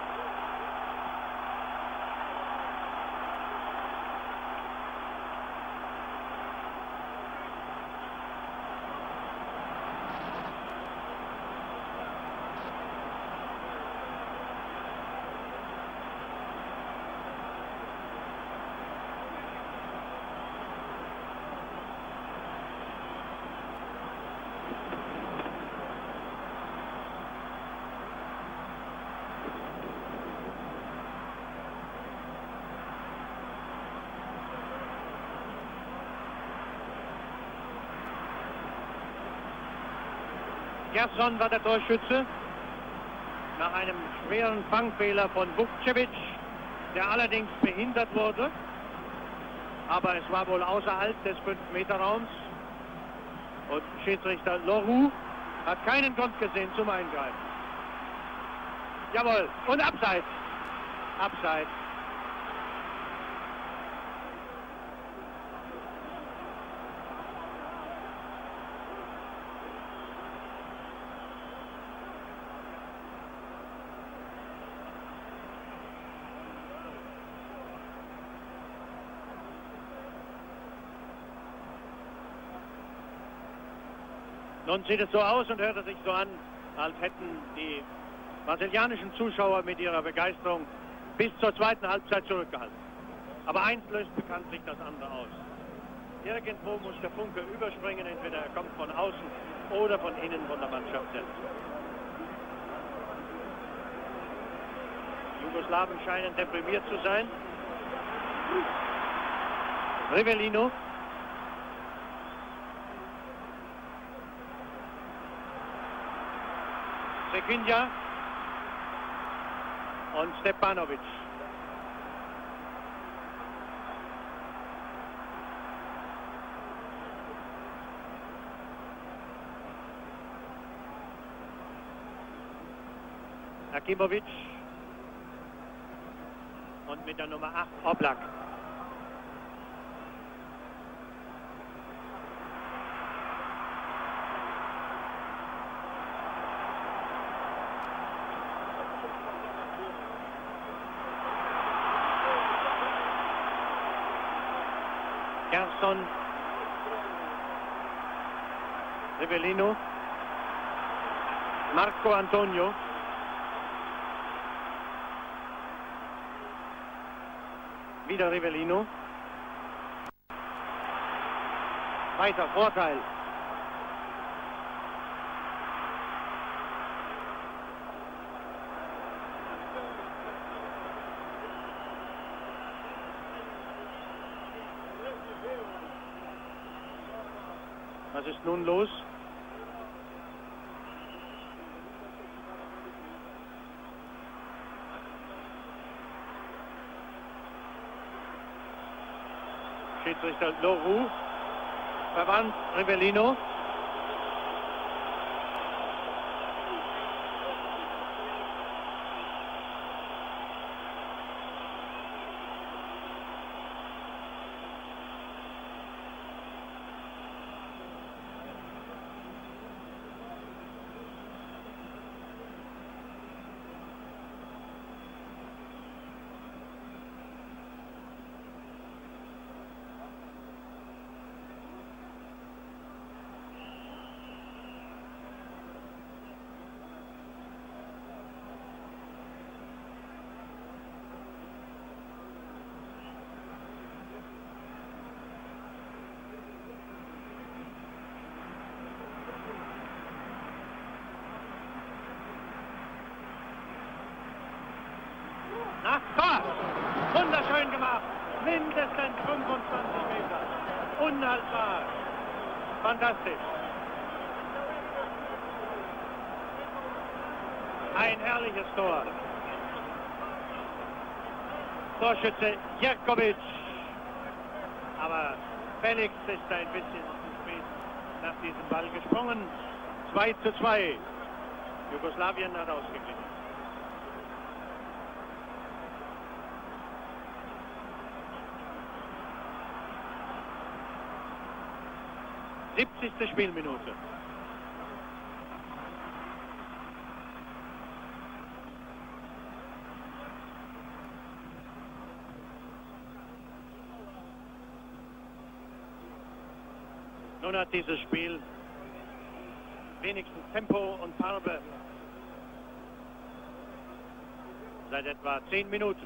Gerson war der Torschütze nach einem schweren Fangfehler von Vukcevic, der allerdings behindert wurde. Aber es war wohl außerhalb des fünf Meter Raums. Und Schiedsrichter Leroux hat keinen Grund gesehen zum Eingreifen. Jawohl, und Abseits. Abseits. Nun sieht es so aus und hört es sich so an, als hätten die brasilianischen Zuschauer mit ihrer Begeisterung bis zur zweiten Halbzeit zurückgehalten. Aber eins löst bekanntlich das andere aus. Irgendwo muss der Funke überspringen, entweder er kommt von außen oder von innen von der Mannschaft selbst. Die Jugoslawen scheinen deprimiert zu sein. Rivellino. Zekinja und Stepanovic. Akimovic. und mit der Nummer acht Oblak. Gerson, Rivellino, Marco Antonio, wieder Rivellino, weiter Vorteil. Was ist nun los? Schiedsrichter Leroux verwandt Rivellino. Ach, Tor! Wunderschön gemacht. Mindestens fünfundzwanzig Meter. Unhaltbar. Fantastisch. Ein herrliches Tor. Torschütze Jerkovic. Aber Felix ist ein bisschen zu spät nach diesem Ball gesprungen. zwei zu zwei. Jugoslawien hat ausgeglichen. siebzigste Spielminute. Nun hat dieses Spiel wenigstens Tempo und Farbe seit etwa zehn Minuten.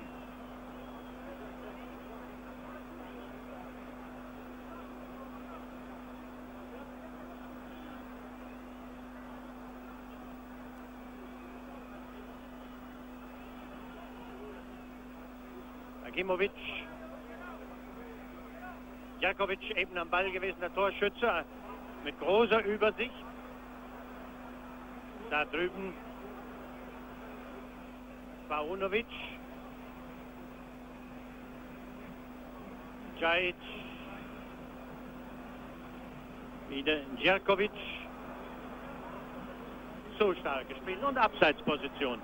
Agimovic, Jerkovic eben am Ball gewesen, der Torschütze mit großer Übersicht. Da drüben Paunovic, Djajic, wieder Jerkovic. So stark gespielt und Abseitsposition.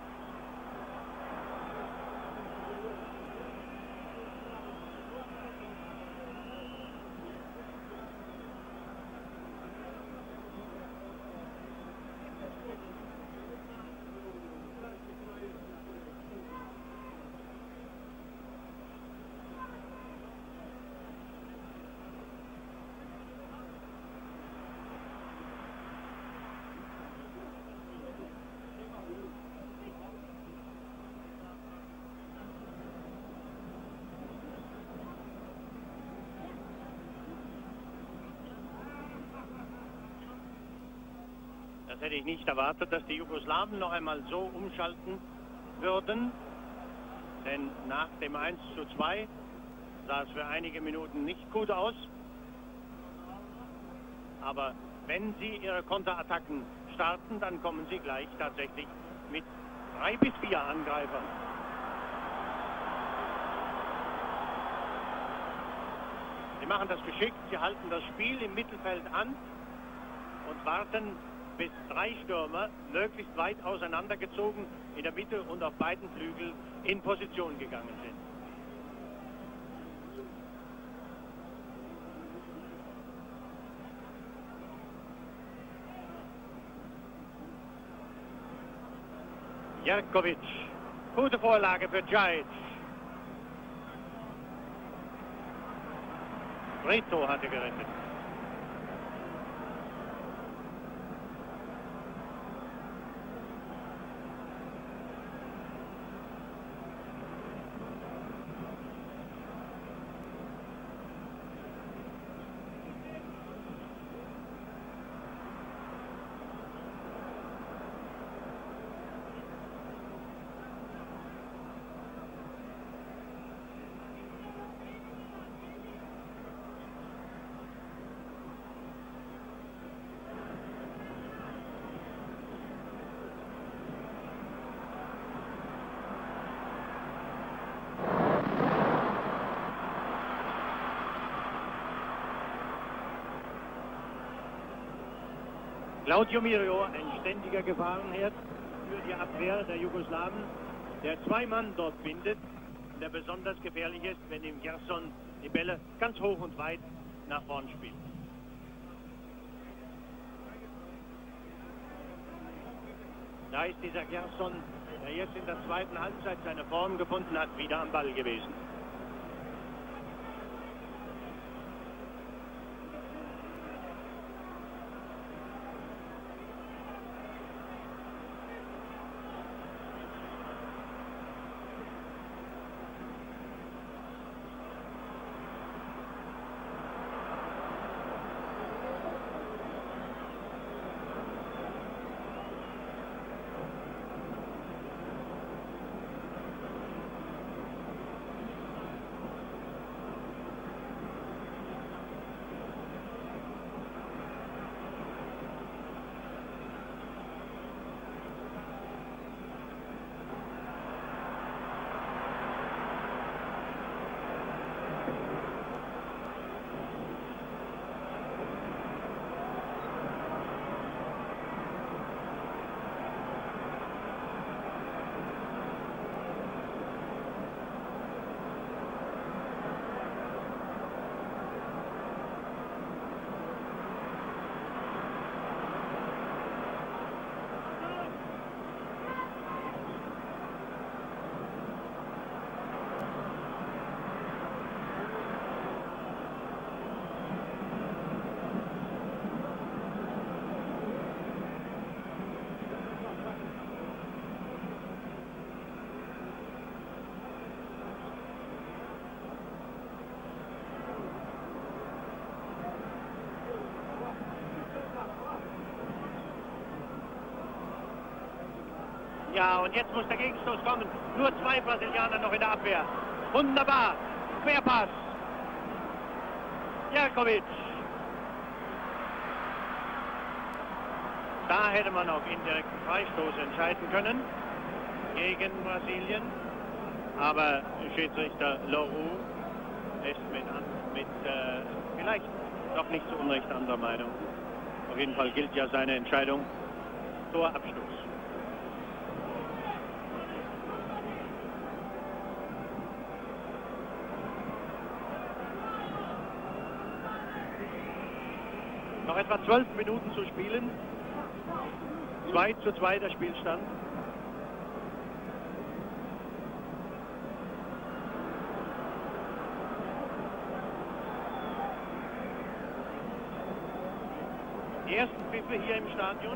Das hätte ich nicht erwartet, dass die Jugoslawen noch einmal so umschalten würden. Denn nach dem eins zu zwei sah es für einige Minuten nicht gut aus. Aber wenn sie ihre Konterattacken starten, dann kommen sie gleich tatsächlich mit drei bis vier Angreifern. Sie machen das geschickt, sie halten das Spiel im Mittelfeld an und warten, bis drei Stürmer möglichst weit auseinandergezogen in der Mitte und auf beiden Flügeln in Position gegangen sind. Jerkovic. Gute Vorlage für Djajic. Brito hatte gerettet. Claudio Mirio, ein ständiger Gefahrenherd für die Abwehr der Jugoslawen, der zwei Mann dort bindet, der besonders gefährlich ist, wenn ihm Gerson die Bälle ganz hoch und weit nach vorn spielt. Da ist dieser Gerson, der jetzt in der zweiten Halbzeit seine Form gefunden hat, wieder am Ball gewesen. Ja, und jetzt muss der Gegenstoß kommen. Nur zwei Brasilianer noch in der Abwehr. Wunderbar. Querpass. Jerkovic. Da hätte man auch indirekten Freistoß entscheiden können gegen Brasilien. Aber Schiedsrichter Leroux ist mit, mit äh, vielleicht doch nicht zu Unrecht anderer Meinung. Auf jeden Fall gilt ja seine Entscheidung. Torabstoß. Noch etwa zwölf Minuten zu spielen. zwei zu zwei der Spielstand. Die ersten Pfiffe hier im Stadion.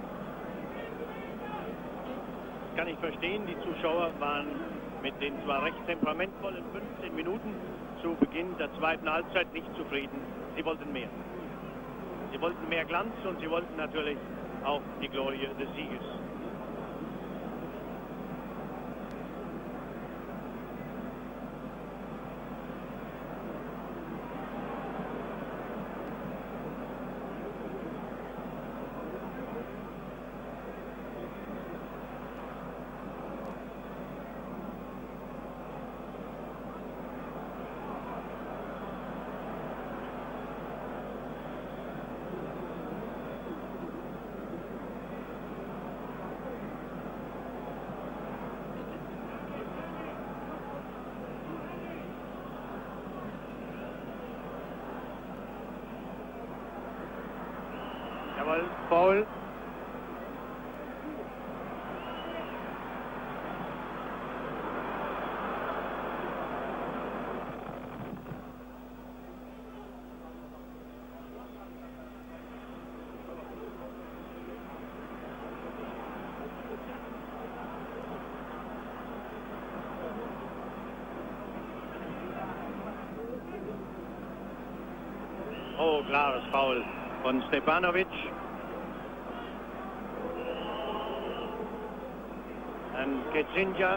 Das kann ich verstehen. Die Zuschauer waren mit den zwar recht temperamentvollen fünfzehn Minuten zu Beginn der zweiten Halbzeit nicht zufrieden. Sie wollten mehr. Sie wollten mehr Glanz und sie wollten natürlich auch die Glorie des Sieges. Jawohl, Foul. Oh, klares Foul von Stepanovic. Dann Getzinja.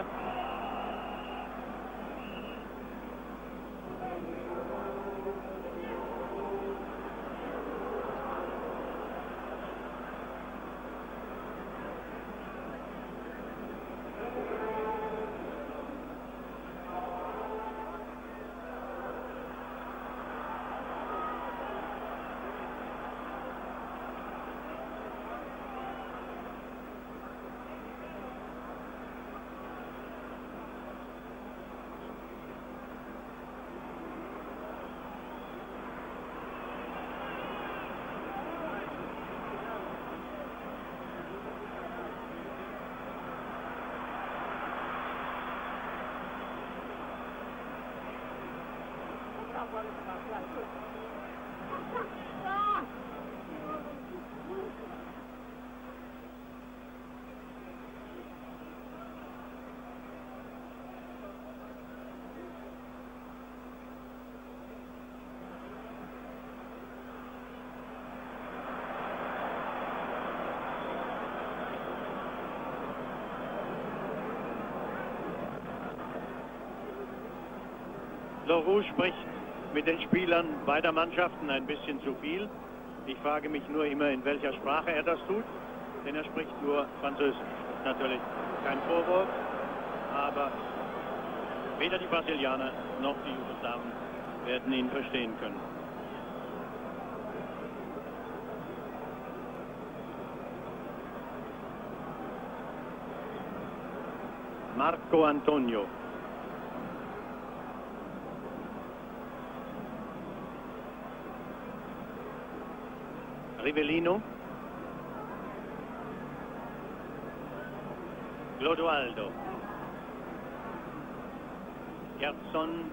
Leroux spricht mit den Spielern beider Mannschaften ein bisschen zu viel. Ich frage mich nur immer, in welcher Sprache er das tut, denn er spricht nur Französisch. Natürlich kein Vorwurf, aber weder die Brasilianer noch die Jugoslawen werden ihn verstehen können. Marco Antonio. Rivellino. Clodoaldo. Gerson.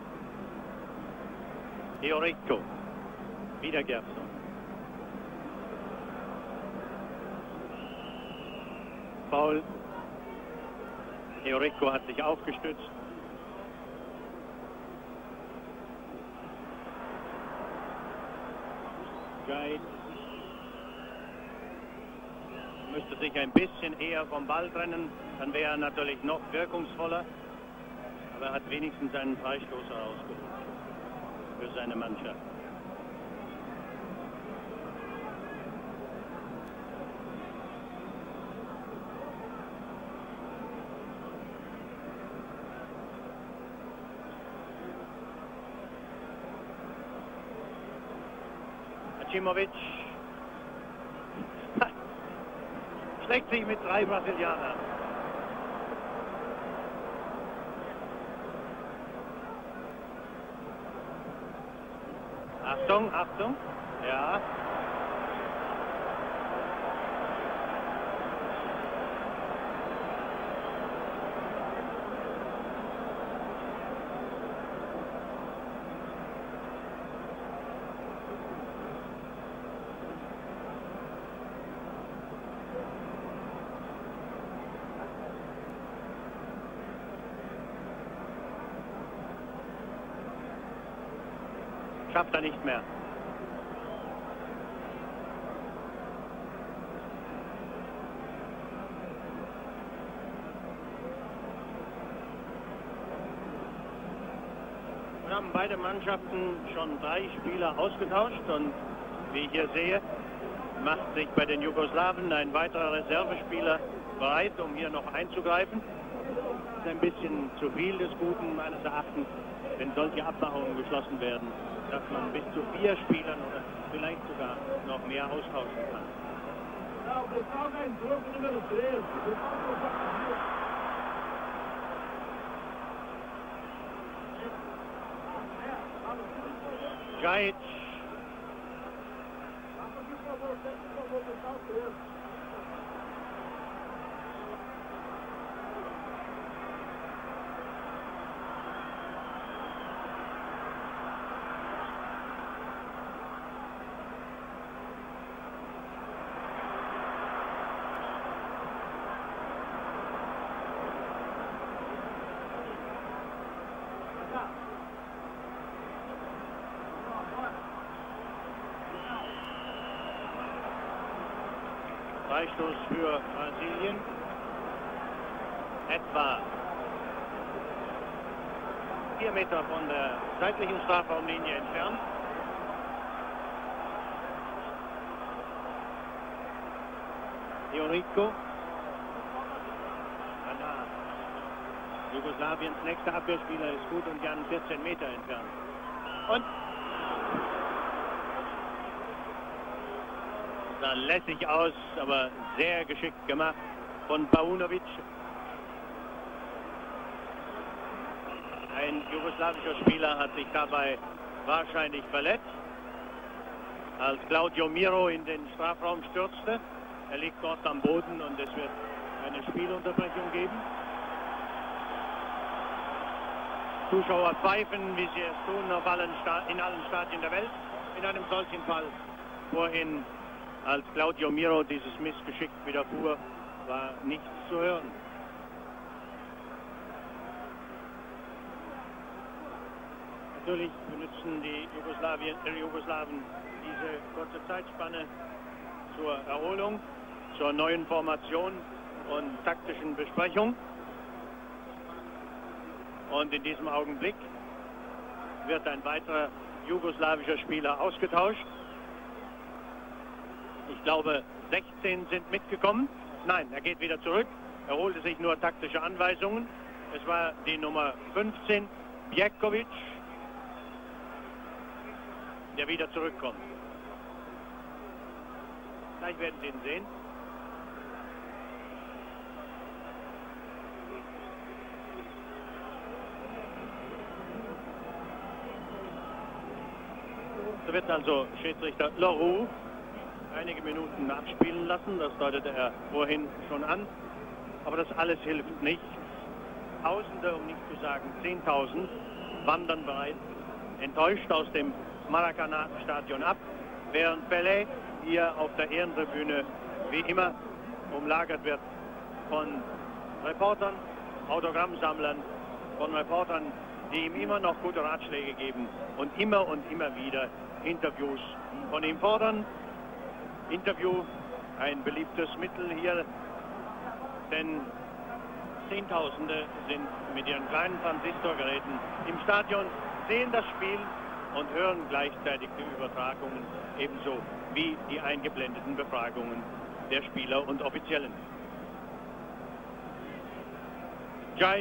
Eurico. Wieder Gerson. Foul. Eurico hat sich aufgestützt. Gaid müsste sich ein bisschen eher vom Ball trennen, dann wäre er natürlich noch wirkungsvoller. Aber er hat wenigstens einen Freistoß herausgeholt für seine Mannschaft. Hacimovic schlägt sich mit drei Brasilianern. Achtung, Achtung. Ja. Schafft er nicht mehr. Wir haben beide Mannschaften schon drei Spieler ausgetauscht und wie ich hier sehe, macht sich bei den Jugoslawen ein weiterer Reservespieler bereit, um hier noch einzugreifen. Das ist ein bisschen zu viel des Guten meines Erachtens, wenn solche Abmachungen geschlossen werden, dass man bis zu vier Spielern oder vielleicht sogar noch mehr austauschen kann. Gaid. Freistoß für Brasilien. Etwa vier Meter von der seitlichen Strafraumlinie entfernt. Eurico. Jugoslawiens nächster Abwehrspieler ist gut und gern vierzehn Meter entfernt. Und sah lässig aus, aber sehr geschickt gemacht von Paunovic. Ein jugoslawischer Spieler hat sich dabei wahrscheinlich verletzt, als Claudio Miro in den Strafraum stürzte. Er liegt dort am Boden und es wird eine Spielunterbrechung geben. Zuschauer pfeifen, wie sie es tun auf allen in allen Stadien der Welt. In einem solchen Fall vorhin, als Claudio Miro dieses Missgeschick widerfuhr, war nichts zu hören. Natürlich benutzen die Jugoslawien, äh, Jugoslawen diese kurze Zeitspanne zur Erholung, zur neuen Formation und taktischen Besprechung. Und in diesem Augenblick wird ein weiterer jugoslawischer Spieler ausgetauscht. Ich glaube, sechzehn sind mitgekommen. Nein, er geht wieder zurück. Er holte sich nur taktische Anweisungen. Es war die Nummer fünfzehn, Bjekovic, der wieder zurückkommt. Gleich werden Sie ihn sehen. So wird also Schiedsrichter Leroux einige Minuten abspielen lassen. Das deutete er vorhin schon an. Aber das alles hilft nichts. Tausende, um nicht zu sagen Zehntausend, wandern bereits enttäuscht aus dem Maracanã-Stadion ab, während Pelé hier auf der Ehrentribüne wie immer umlagert wird von Reportern, Autogrammsammlern, von Reportern, die ihm immer noch gute Ratschläge geben und immer und immer wieder Interviews von ihm fordern. Interview, ein beliebtes Mittel hier, denn Zehntausende sind mit ihren kleinen Transistorgeräten im Stadion, sehen das Spiel und hören gleichzeitig die Übertragungen, ebenso wie die eingeblendeten Befragungen der Spieler und Offiziellen. Djajic.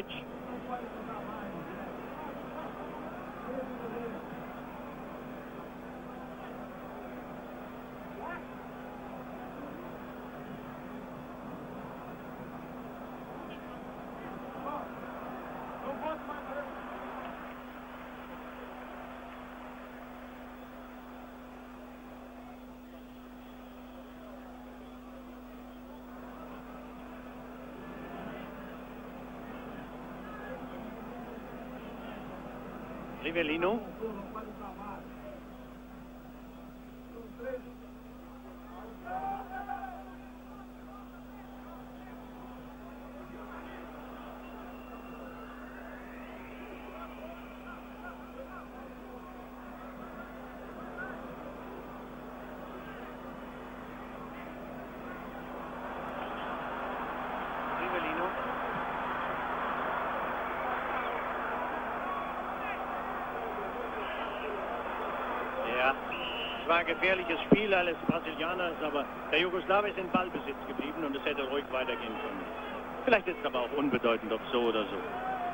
Rivellino. Rivellino. Ja, es war ein gefährliches Spiel alles Brasilianers, aber der Jugoslawe ist in Ballbesitz geblieben und es hätte ruhig weitergehen können. Vielleicht ist es aber auch unbedeutend, ob so oder so.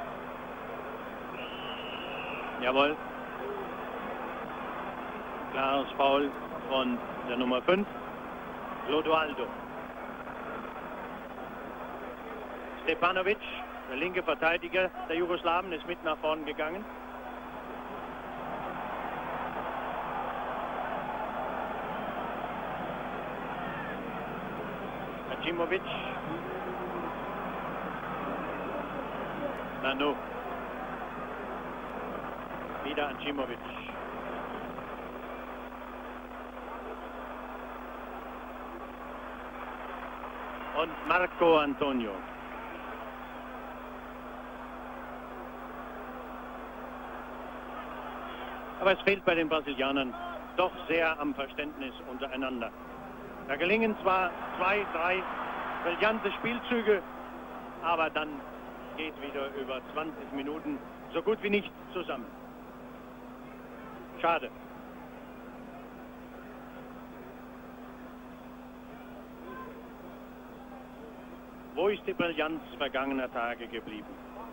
Jawohl. Klares Foul von der Nummer fünf, Clodoaldo. Stepanovic, der linke Verteidiger der Jugoslawen, ist mit nach vorn gegangen. Acimovic. Nanu. Wieder Acimovic. Und Marco Antonio. Aber es fehlt bei den Brasilianern doch sehr am Verständnis untereinander. Da gelingen zwar zwei, drei brillante Spielzüge, aber dann geht wieder über zwanzig Minuten so gut wie nichts zusammen. Schade. Wo ist die Brillanz vergangener Tage geblieben?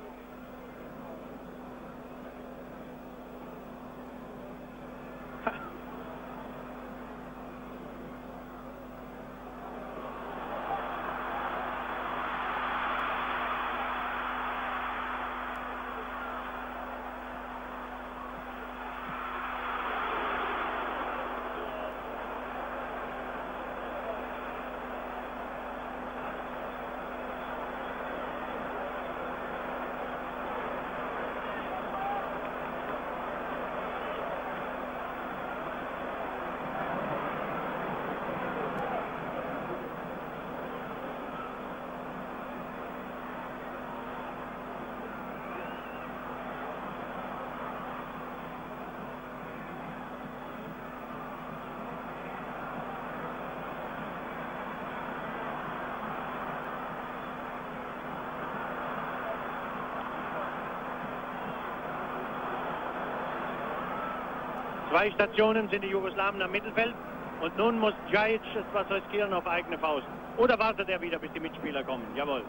Zwei Stationen sind die Jugoslawen am Mittelfeld und nun muss Djajic etwas riskieren auf eigene Faust. Oder wartet er wieder, bis die Mitspieler kommen? Jawohl.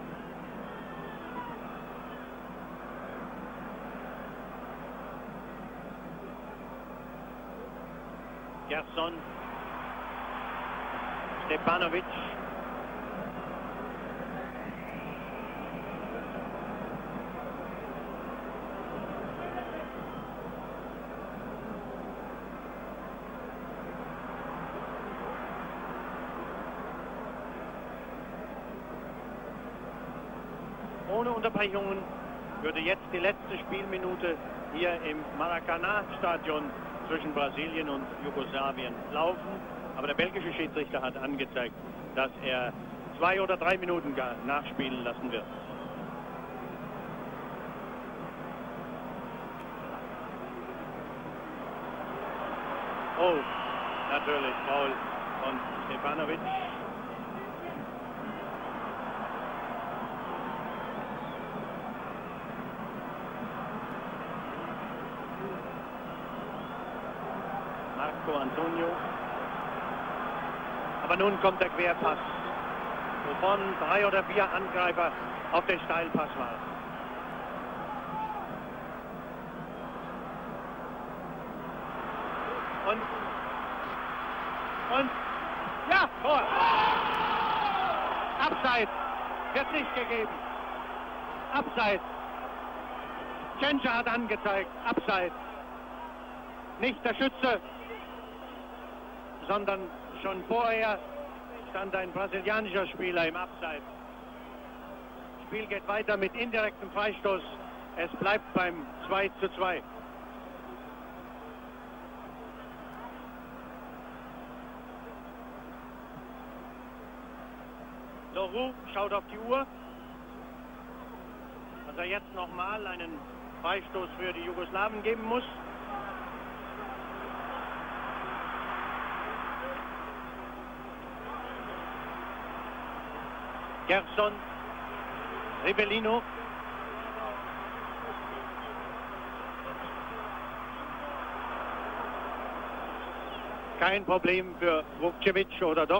Gerson. Stepanovic. Ohne Unterbrechungen würde jetzt die letzte Spielminute hier im Maracanã-Stadion zwischen Brasilien und Jugoslawien laufen. Aber der belgische Schiedsrichter hat angezeigt, dass er zwei oder drei Minuten gar nachspielen lassen wird. Oh, natürlich Foul von Stepanovic. Marco Antonio. Aber nun kommt der Querpass, wovon drei oder vier Angreifer auf den Steilpass waren. Und, und, ja, Tor! Abseits, wird nicht gegeben. Abseits. Tschentscher hat angezeigt, abseits. Nicht der Schütze, sondern schon vorher stand ein brasilianischer Spieler im Abseits. Das Spiel geht weiter mit indirektem Freistoß. Es bleibt beim zwei zu zwei. Loru schaut auf die Uhr, dass er jetzt nochmal einen Freistoß für die Jugoslawen geben muss. Gerson, Ribelino. Kein Problem für Vukcevic, oder doch?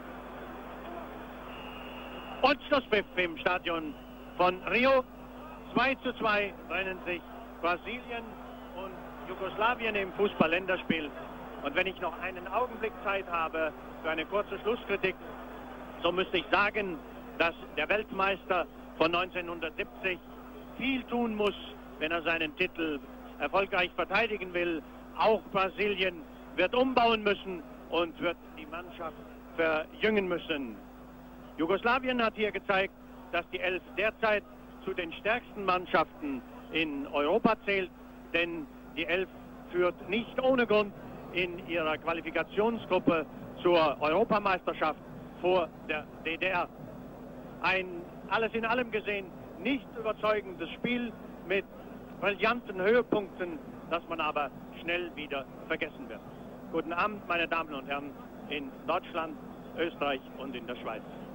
Und Schlusspfiff im Stadion von Rio. zwei zu zwei trennen sich Brasilien und Jugoslawien im Fußball-Länderspiel. Und wenn ich noch einen Augenblick Zeit habe für eine kurze Schlusskritik, so müsste ich sagen, dass der Weltmeister von neunzehnhundertsiebzig viel tun muss, wenn er seinen Titel erfolgreich verteidigen will. Auch Brasilien wird umbauen müssen und wird die Mannschaft verjüngen müssen. Jugoslawien hat hier gezeigt, dass die Elf derzeit zu den stärksten Mannschaften in Europa zählt, denn die Elf führt nicht ohne Grund in ihrer Qualifikationsgruppe zur Europameisterschaft vor der D D R. Ein alles in allem gesehen nicht überzeugendes Spiel mit brillanten Höhepunkten, das man aber schnell wieder vergessen wird. Guten Abend, meine Damen und Herren. in Deutschland, Österreich und in der Schweiz.